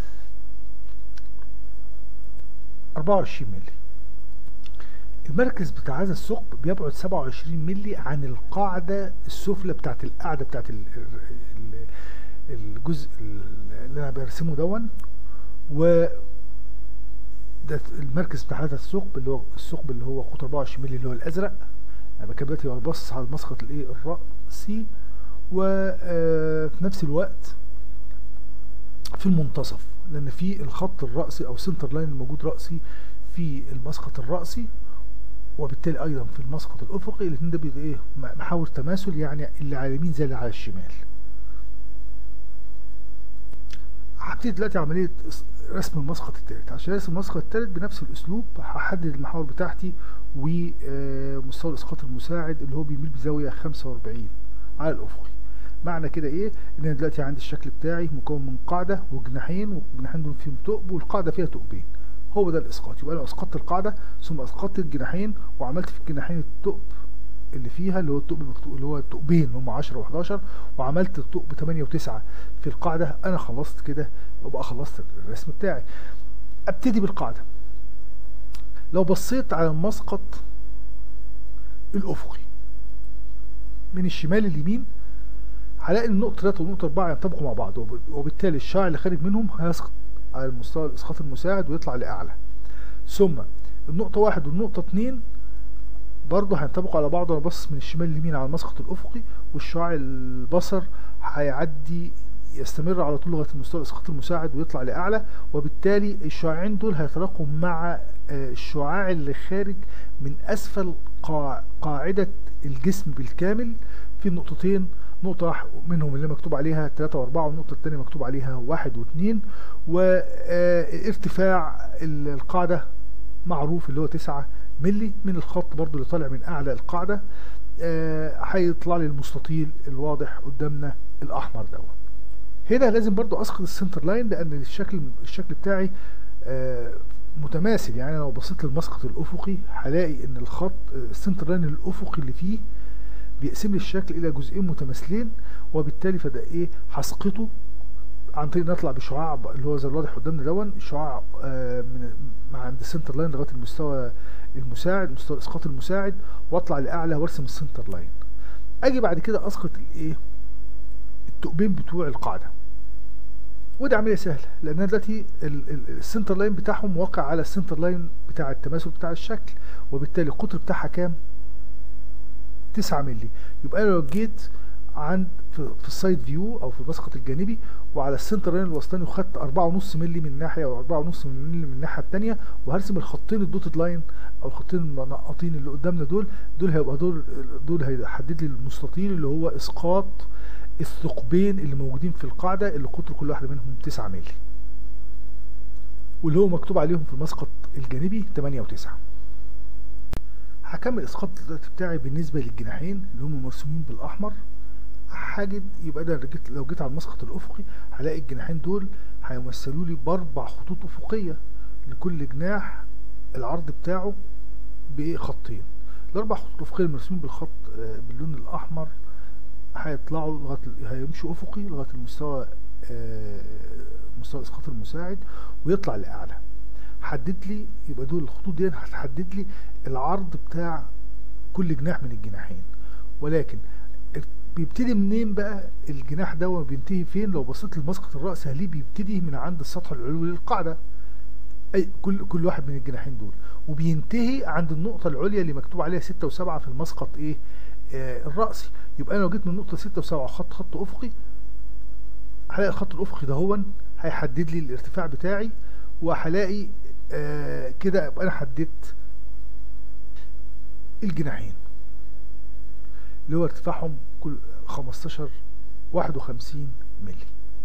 اربعة وعشرين مللي. المركز بتاع هذا الثقب بيبعد سبعة وعشرين مللي عن القاعدة السفلى بتاعت القاعدة بتاعت الجزء اللي انا برسمه دون، و ده المركز بتاع هذا الثقب اللي هو الثقب اللي هو قطر اربعة وعشرين مللي اللي هو الازرق. انا كده دلوقتي ببص على المسقط الايه الرأسي، وفي نفس الوقت في المنتصف لان في الخط الرأسي او سنتر لاين الموجود رأسي في المسقط الرأسي، وبالتالي ايضا في المسقط الافقي. الاثنين ده بيبقى ايه محاور تماثل، يعني اللي على اليمين زي اللي على الشمال. هبتدي دلوقتي عمليه رسم المسقط الثالث. عشان ارسم المسقط الثالث بنفس الاسلوب هحدد المحاور بتاعتي ومستوى الاسقاط المساعد اللي هو بيميل بزاويه خمسة وأربعين على الافقي. معنى كده ايه؟ ان انا دلوقتي عندي الشكل بتاعي مكون من قاعده وجناحين، والجناحين دول فيهم ثقب والقاعده فيها ثقبين. هو ده الاسقاط. يبقى انا اسقطت القاعده ثم اسقطت الجناحين وعملت في الجناحين الثقب اللي فيها اللي هو الثقب اللي هو الثقبين اللي هم عشرة وحداشر، وعملت الثقب تمانية وتسعة في القاعده. انا خلصت كده، وبقى خلصت الرسم بتاعي. ابتدي بالقاعده. لو بصيت على المسقط الافقي من الشمال لليمين هلاقي ان النقطه ثلاثة والنقطه أربعة ينطبقوا مع بعض، وبالتالي الشعاع اللي خارج منهم هيسقط على المستوى الاسقاط المساعد ويطلع لاعلى. ثم النقطه واحد والنقطه اتنين برضه هينطبقوا على بعض. وانا باصص من الشمال لليمين على المسقط الافقي، والشعاع البصر هيعدي يستمر على طول لغايه المستوى الاسقاط المساعد ويطلع لاعلى، وبالتالي الشعاعين دول هيتلاقوا مع الشعاع اللي خارج من اسفل قاع قاعده الجسم بالكامل في النقطتين. نقطة منهم اللي مكتوب عليها تلاتة وأربعة، والنقطة التانية مكتوب عليها واحد واتنين، وارتفاع القاعدة معروف اللي هو تسعة ملي من الخط برضو اللي طالع من أعلى القاعدة. هيطلع لي المستطيل الواضح قدامنا الأحمر دوت. هنا لازم برضو أسقط السنتر لاين، لأن الشكل الشكل بتاعي متماثل. يعني لو بصيت للمسقط الأفقي هلاقي إن الخط السنتر لاين الأفقي اللي فيه بيقسم لي الشكل الى جزئين متماثلين، وبالتالي فده ايه هسقطه عن طريق نطلع بشعاع اللي هو زي الواضح قدامنا دون شعاع آه من مع عند السنتر لاين لغايه المستوى المساعد مستوى الاسقاط المساعد، واطلع لاعلى وارسم السنتر لاين. اجي بعد كده اسقط الايه الثقبين بتوع القاعده، ودي عمليه سهله لان انا دلوقتي السنتر لاين بتاعهم واقع على السنتر لاين بتاع التماثل بتاع الشكل، وبالتالي القطر بتاعها كام؟ تسعة ملي. يبقى انا لو جيت عند في, في السايد فيو او في المسقط الجانبي وعلى السنتر لاين الوسطاني وخدت أربعة ونص ملي من ناحيه وأربعة ونص ملي من الناحيه الثانيه، وهرسم الخطين الدوتد لاين او الخطين المنقطين اللي قدامنا دول دول هيبقى دول دول هيحدد لي المستطيل اللي هو اسقاط الثقبين اللي موجودين في القاعده اللي قطر كل واحده منهم تسعة ملي، واللي هو مكتوب عليهم في المسقط الجانبي تمانية وتسعة. هكمل الاسقاط بتاعي بالنسبه للجناحين اللي هم مرسومين بالاحمر. هجد يبقى ده جيت لو جيت على المسقط الافقي هلاقي الجناحين دول هيمثلوا لي باربع خطوط افقيه، لكل جناح العرض بتاعه بخطين. الاربع خطوط الافقيه المرسومين بالخط باللون الاحمر هيطلعوا لغايه هيمشوا افقي لغايه المستوى مستوى الاسقاط المساعد ويطلع لاعلى. حدد لي يبقى دول الخطوط دي هتحدد لي العرض بتاع كل جناح من الجناحين، ولكن بيبتدي منين بقى الجناح ده وبينتهي فين؟ لو بصيت للمسقط الرأسي هلاقيه بيبتدي من عند السطح العلوي للقاعدة، اي كل كل واحد من الجناحين دول، وبينتهي عند النقطة العليا اللي مكتوب عليها ستة وسبعة في المسقط ايه آه الرأسي. يبقى انا لو جيت من النقطة ستة وسبعة خط خط افقي هلاقي الخط الافقي ده هو هيحدد لي الارتفاع بتاعي، وهلاقي آه كده يبقى انا حددت الجناحين اللي هو ارتفاعهم كل خمستاشر واحد وخمسين ملي.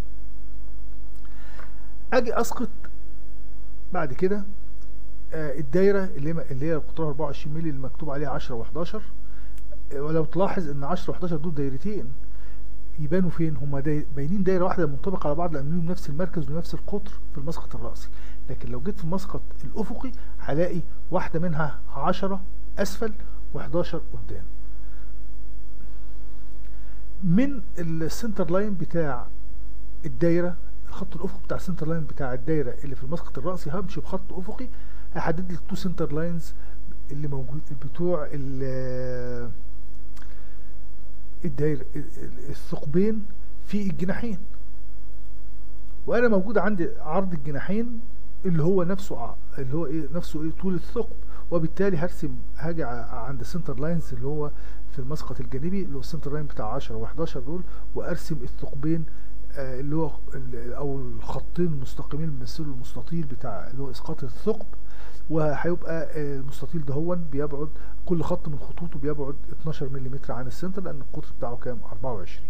اجي اسقط بعد كده آه الدايره اللي اللي هي قطرها أربعة وعشرين ملي اللي مكتوب عليها عشرة وحداشر. آه ولو تلاحظ ان عشرة وحداشر دول دايرتين يبانوا فين؟ هما داي... باينين دايره واحده منطبقه على بعض لان لهم نفس المركز ونفس القطر في المسقط الرأسي، لكن لو جيت في المسقط الافقي هلاقي واحده منها عشرة اسفل وحداشر قدام. من السنتر لاين بتاع الدايره الخط الافقي بتاع السنتر لاين بتاع الدايره اللي في المسقط الرأسي همشي بخط افقي هيحدد لي التو سنتر لاينز اللي موجود بتوع الدايره الثقبين في الجناحين، وانا موجود عندي عرض الجناحين اللي هو نفسه اللي هو ايه نفسه ايه طول الثقب، وبالتالي هرسم هاجي عند السنتر لاينز اللي هو في المسقط الجانبي اللي هو السنتر لاين بتاع عشرة وحداشر دول، وارسم الثقبين آه اللي هو ال- او الخطين المستقيمين بيمثلوا المستطيل بتاع اللي هو اسقاط الثقب، وهيبقى آه، المستطيل ده هو بيبعد، كل خط من خطوطه بيبعد اتناشر ملم عن السنتر، لان القطر بتاعه كام؟ اربعة وعشرين.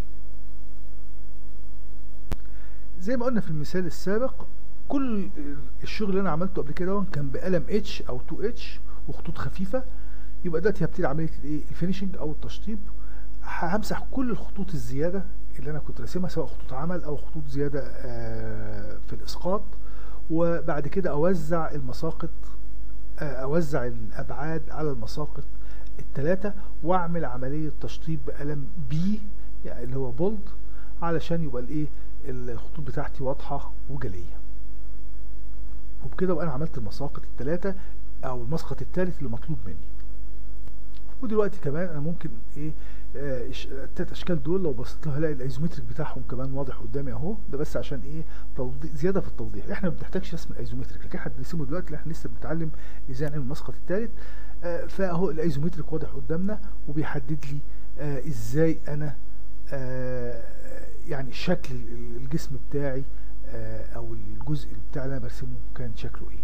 زي ما قلنا في المثال السابق، كل الشغل اللي انا عملته قبل كده كان بقلم اتش او اتنين اتش وخطوط خفيفه. يبقى دلوقتي هبتدي عمليه الايه؟ الفينيشنج او التشطيب. همسح كل الخطوط الزياده اللي انا كنت راسمها، سواء خطوط عمل او خطوط زياده آه، في الاسقاط، وبعد كده اوزع المساقط، آه، اوزع الابعاد على المساقط الثلاثه، واعمل عمليه تشطيب بقلم بي يعني اللي هو بولد، علشان يبقى الايه؟ الخطوط بتاعتي واضحه وجليه. وبكده بقى انا عملت المساقط الثلاثه او المسقط الثالث اللي مطلوب مني. ودلوقتي كمان انا ممكن ايه؟ آه التلات اشكال دول لو بصيت لها هلاقي الايزومتريك بتاعهم كمان واضح قدامي اهو. ده بس عشان ايه؟ توضيح زياده في التوضيح. احنا ما بنحتاجش رسم الايزومتريك، لكن احنا بنرسمه دلوقتي اللي احنا لسه بنتعلم ازاي نعمل المسقط الثالث. آه فاهو الايزومتريك واضح قدامنا، وبيحدد لي آه ازاي انا آه يعني شكل الجسم بتاعي آه او الجزء بتاع اللي انا برسمه كان شكله ايه.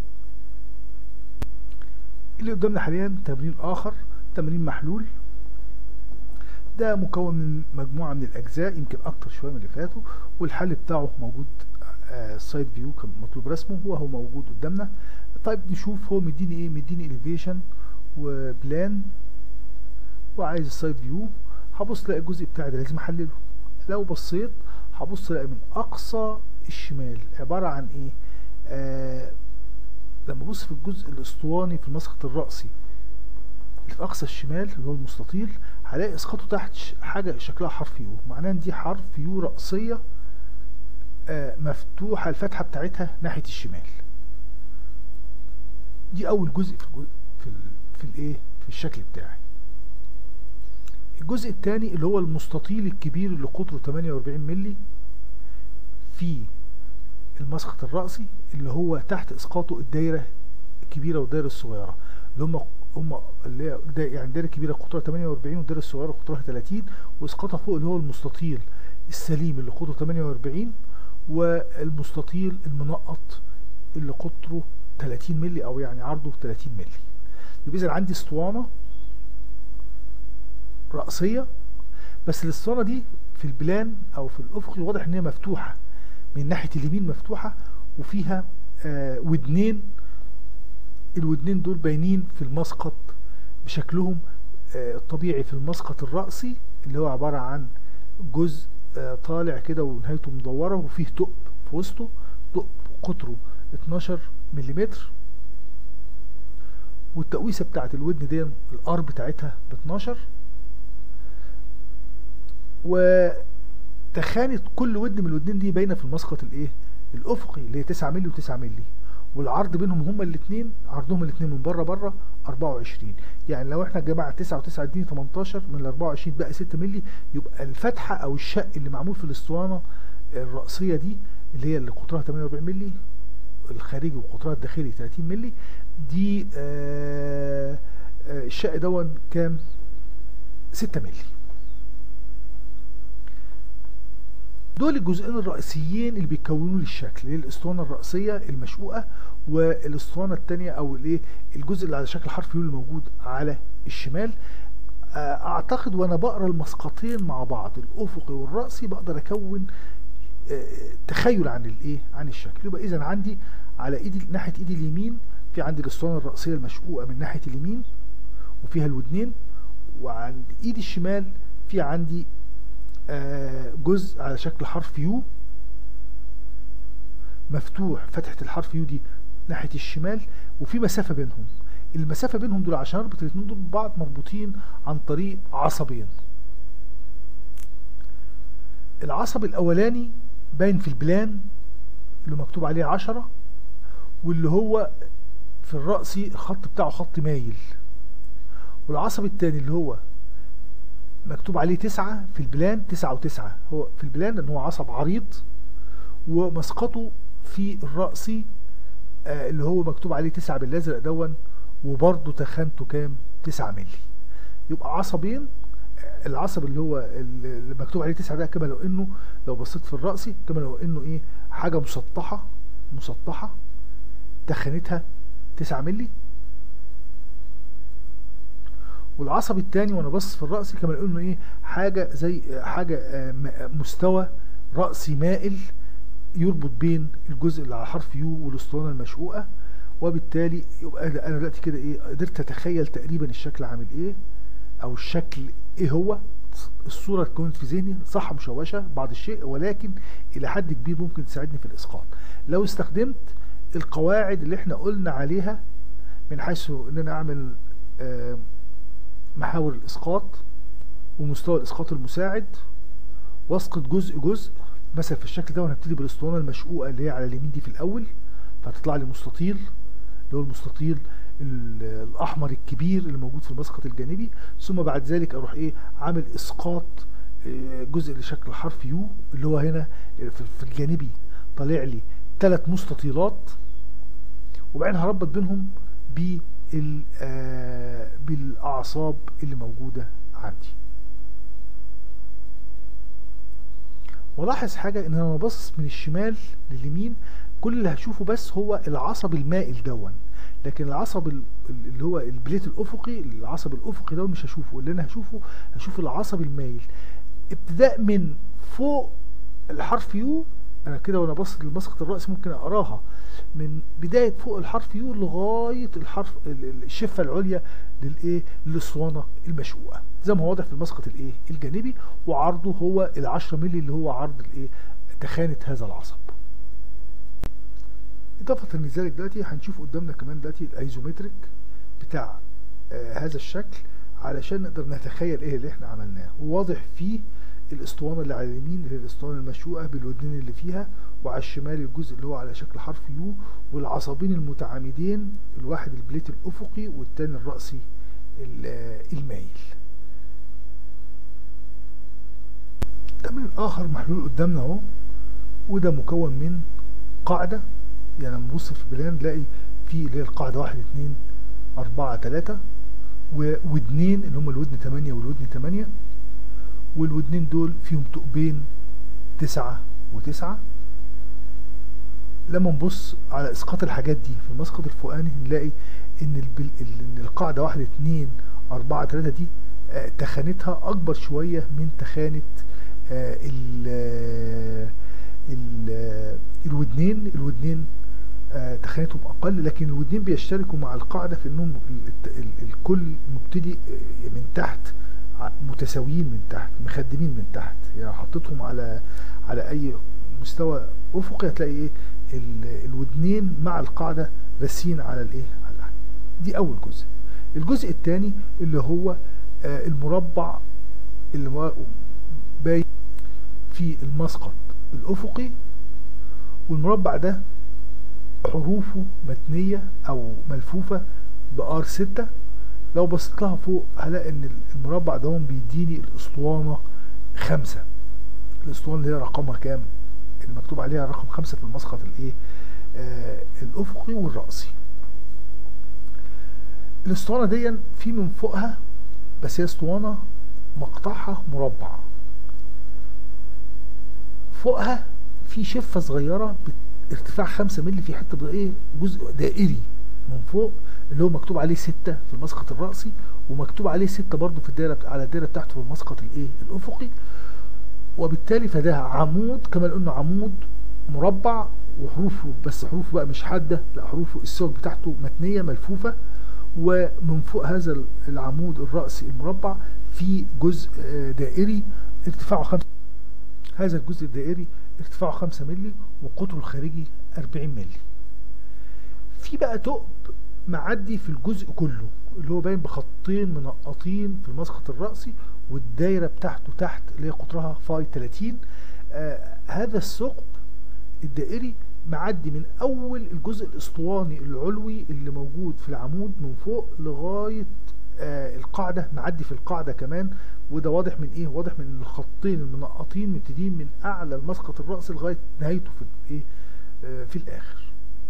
اللي قدامنا حاليا تمرين اخر، تمرين محلول. ده مكون من مجموعه من الاجزاء، يمكن اكتر شويه من اللي فاتوا، والحل بتاعه موجود سايد فيو كان مطلوب رسمه، هو هو موجود قدامنا. طيب نشوف هو مديني ايه. مديني اليفيشن وبلان، وعايز السايد فيو. هبص الاقي الجزء بتاعي ده لازم احلله. لو بصيت هبص الاقي من اقصى الشمال عباره عن ايه؟ آه لما ابص في الجزء الاسطواني في المسقط الرأسي اللي في اقصى الشمال اللي هو المستطيل، هلاقي اسقاطه تحت حاجه شكلها حرف يو، معناه ان دي حرف يو رأسيه آه مفتوحه الفتحه بتاعتها ناحيه الشمال. دي اول جزء في الجزء في ال في الايه؟ في الشكل بتاعي. الجزء الثاني اللي هو المستطيل الكبير اللي قطره تمانية واربعين مللي في المسقط الرأسي، اللي هو تحت اسقاطه الدايره الكبيره والدايره الصغيره، اللي هم هم اللي هي يعني الدايره الكبيره قطرها تمانية واربعين والدايره الصغيره قطرها تلاتين، واسقاطها فوق اللي هو المستطيل السليم اللي قطره تمانية واربعين، والمستطيل المنقط اللي قطره تلاتين مللي او يعني عرضه تلاتين مللي. يبقى اذا عندي اسطوانه رأسيه، بس الاسطوانه دي في البلان او في الافق واضح ان هي مفتوحه من ناحيه اليمين، مفتوحه وفيها آه ودنين. الودنين دول باينين في المسقط بشكلهم آه الطبيعي في المسقط الرأسي، اللي هو عباره عن جزء آه طالع كده ونهايته مدوره وفيه ثقب في وسطه، ثقب قطره اتناشر ملم، والتقويسه بتاعت الودن دي الار بتاعتها ب اتناشر، وتخانه كل ودن من الودنين دي باينه في المسقط الايه؟ الافقي اللي هي تسعة مللي و9 مللي، والعرض بينهم هما الاثنين، عرضهم الاثنين من بره بره اربعة وعشرين. يعني لو احنا جمعنا تسعة و9 اديني تمنتاشر، من ال اربعة وعشرين بقى ستة مللي. يبقى الفتحه او الشق اللي معمول في الاسطوانه الرأسيه دي اللي هي اللي قطرها تمانية واربعين مللي الخارجي وقطرها الداخلي تلاتين مللي، دي آه آه الشق دون كام؟ ستة مللي. دول الجزئين الرئيسيين اللي بيكونوا لي الشكل، اللي هي الاسطوانه الرأسيه المشقوقه، والاسطوانه الثانيه او الايه؟ الجزء اللي على شكل حرف يو اللي موجود على الشمال. اعتقد وانا بقرا المسقطين مع بعض الافقي والرأسي بقدر اكون تخيل عن الايه؟ عن الشكل. يبقى اذا عندي على ايدي ناحيه ايدي اليمين في عندي الاسطوانه الرأسيه المشقوقه من ناحيه اليمين وفيها الودنين، وعند ايدي الشمال في عندي آه جزء على شكل حرف يو مفتوح، فتحة الحرف يو دي ناحية الشمال، وفي مسافة بينهم. المسافة بينهم دول عشان اربط الاثنين دول ببعض مربوطين عن طريق عصبين. العصب الاولاني باين في البلان اللي مكتوب عليه عشرة، واللي هو في الرأسي الخط بتاعه خط مايل. والعصب الثاني اللي هو مكتوب عليه تسعة في البلان، تسعة وتسعة هو في البلان لان هو عصب عريض، ومسقطه في الرأسي آه اللي هو مكتوب عليه تسعة بالازرق دون، وبرضه تخانته كام؟ تسعة مللي. يبقى عصبين العصب اللي هو اللي مكتوب عليه تسعة ده كما لو انه لو بصيت في الرأسي كما لو انه ايه حاجة مسطحة مسطحة تخانتها تسعة مللي. والعصب التاني وانا باصص في الرأسي كما لو انه ايه حاجة زي حاجة مستوى رأسي مائل يربط بين الجزء اللي على حرف يو والاسطوانة المشقوقة. وبالتالي يبقى انا دلوقتي كده ايه قدرت اتخيل تقريبا الشكل عامل ايه او الشكل ايه هو. الصورة اتكونت في ذهني، صح مشوشة بعض الشيء ولكن الى حد كبير ممكن تساعدني في الاسقاط لو استخدمت القواعد اللي احنا قلنا عليها من حيث ان انا اعمل آه محاور الاسقاط ومستوى الاسقاط المساعد واسقط جزء جزء. مثلا في الشكل ده هنبتدي بالاسطوانة المشقوقة اللي هي على اليمين دي في الاول، فهتطلع لي مستطيل اللي هو المستطيل الاحمر الكبير اللي موجود في المسقط الجانبي. ثم بعد ذلك اروح ايه عامل اسقاط جزء لشكل حرف يو اللي هو هنا في الجانبي طالع لي ثلاث مستطيلات، وبعدين هربط بينهم بال بالاعصاب اللي موجوده عندي. ولاحظ حاجه ان انا لما ببص من الشمال لليمين كل اللي هشوفه بس هو العصب المائل دون، لكن العصب اللي هو البليت الافقي العصب الافقي ده مش هشوفه. اللي انا هشوفه هشوف العصب المائل ابتداء من فوق الحرف يو. انا كده وانا باصص لمسقط الراس ممكن اقراها من بدايه فوق الحرف يو لغايه الحرف الشفه العليا للايه للاسطوانه المشقوقه زي ما هو واضح في المسقط الايه الجانبي، وعرضه هو ال عشرة مللي اللي هو عرض الايه تخانه هذا العصب. اضافه لذلك دلوقتي هنشوف قدامنا كمان دلوقتي الايزومتريك بتاع آه هذا الشكل علشان نقدر نتخيل ايه اللي احنا عملناه. وواضح فيه الاسطوانه اللي على اليمين اللي هي الاسطوانه المشقوقه بالودنين اللي فيها، وعلى الشمال الجزء اللي هو على شكل حرف يو، والعصبين المتعامدين الواحد البليت الافقي والتاني الرأسي المايل. تمرين اخر محلول قدامنا اهو، وده مكون من قاعده. يعني لما نبص في البلان نلاقي في اللي هي القاعده واحد اتنين اربعة تلاتة وودنين اللي هم الودن تمانية والودن تمانية، والودنين دول فيهم ثقبين تسعة وتسعة. لما نبص على اسقاط الحاجات دي في المسقط الفوقاني نلاقي ان البل... ان القاعده واحد اتنين اربعة تلاتة دي آه تخانتها اكبر شويه من تخانه آه ال ال الودنين. الودنين آه تخانتهم اقل، لكن الودنين بيشتركوا مع القاعده في انهم الكل مبتدي من تحت متساويين من تحت مخدمين من تحت. يعني حطيتهم على على اي مستوى افقي هتلاقي ايه الودنين مع القاعده راسين على الايه على الأحد. دي اول جزء. الجزء الثاني اللي هو آه المربع اللي باين في المسقط الافقي، والمربع ده حروفه متنيه او ملفوفه بار ستة. لو بصيت لها فوق هلاقي ان المربع ده بيديني الاسطوانه خمسة. الاسطوانه اللي هي رقمها كام؟ اللي مكتوب عليها رقم خمسة في المسقط الايه آه الافقي والرأسي. الاسطوانه دي في من فوقها بس هي اسطوانه مقطعها مربع، فوقها في شفه صغيره بارتفاع خمسة مللي في حته ايه جزء دائري من فوق اللي هو مكتوب عليه ستة في المسقط الرأسي، ومكتوب عليه ستة برضو في الدائره على الدائره بتاعته في المسقط الايه الافقي. وبالتالي فده عمود كما قلنا عمود مربع وحروفه بس حروفه بقى مش حاده، لا حروفه السوق بتاعته متنيه ملفوفه، ومن فوق هذا العمود الرأسي المربع في جزء دائري ارتفاعه خمسة. هذا الجزء الدائري ارتفاعه خمسة مللي وقطره الخارجي أربعين مللي. في بقى ثقب معدي في الجزء كله اللي هو باين بخطين منقطين في المسقط الرأسي، والدايره بتاعته تحت اللي هي قطرها فاي تلاتين. آه هذا الثقب الدائري معدي من اول الجزء الاسطواني العلوي اللي موجود في العمود من فوق لغايه آه القاعده، معدي في القاعده كمان. وده واضح من ايه؟ واضح من الخطين المنقطين مبتدين من اعلى المسقط الرأسي لغايه نهايته في ايه آه في الاخر.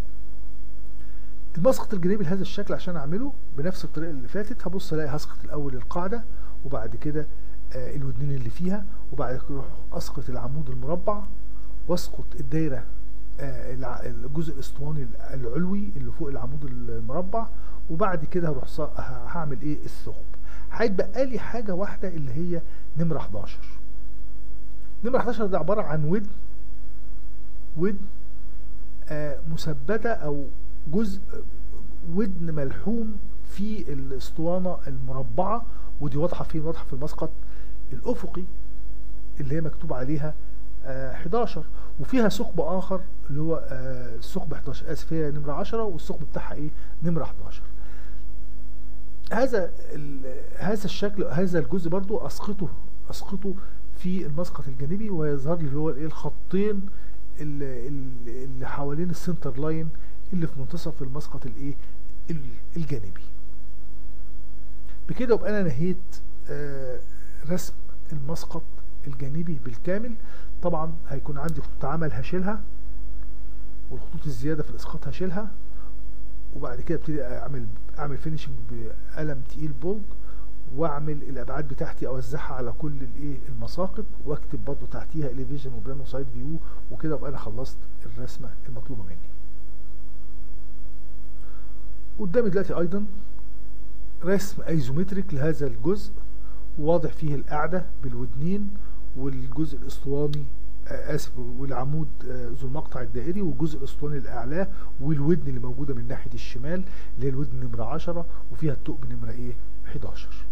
المسقط الجانبي لهذا الشكل عشان اعمله بنفس الطريقه اللي فاتت هبص الاقي هسقط الاول القاعده، وبعد كده آه الودنين اللي فيها، وبعد كده اروح اسقط العمود المربع، واسقط الدايره آه الجزء الاسطواني العلوي اللي فوق العمود المربع، وبعد كده هروح هعمل ايه الثقب. هيتبقى لي حاجه واحده اللي هي نمره حداشر. نمره حداشر ده عباره عن ودن ودن آه مثبته، او جزء ودن ملحوم في الاسطوانه المربعه، ودي واضحه فين؟ واضحه في المسقط الافقي اللي هي مكتوب عليها آه حداشر، وفيها ثقب اخر اللي هو آه الثقب حداشر، اسف هي نمره عشرة والثقب بتاعها ايه؟ نمره حداشر. هذا هذا الشكل، هذا الجزء برضو اسقطه اسقطه في المسقط الجانبي، ويظهر لي اللي هو الايه الخطين اللي, اللي حوالين السنتر لاين اللي في منتصف المسقط الايه الجانبي. بكده يبقى انا نهيت آه رسم المسقط الجانبي بالكامل. طبعا هيكون عندي خطوط عمل هشيلها، والخطوط الزياده في الاسقاط هشيلها، وبعد كده ابتدي اعمل اعمل فينيشنج بقلم تقيل بولد، واعمل الابعاد بتاعتي اوزعها على كل الايه المساقط، واكتب برضو تحتيها اليفيجن وبلان وسايد فيو، وكده ابقى انا خلصت الرسمه المطلوبه مني. قدامي دلوقتي ايضا رسم ايزومتريك لهذا الجزء، واضح فيه القاعده بالودنين والجزء الاسطواني آه اسف والعمود آه ذو المقطع الدائري، والجزء الاسطواني الاعلاه، والودن اللي موجوده من ناحيه الشمال اللي هي الودن نمره عشرة، وفيها الثقب نمره ايه حداشر.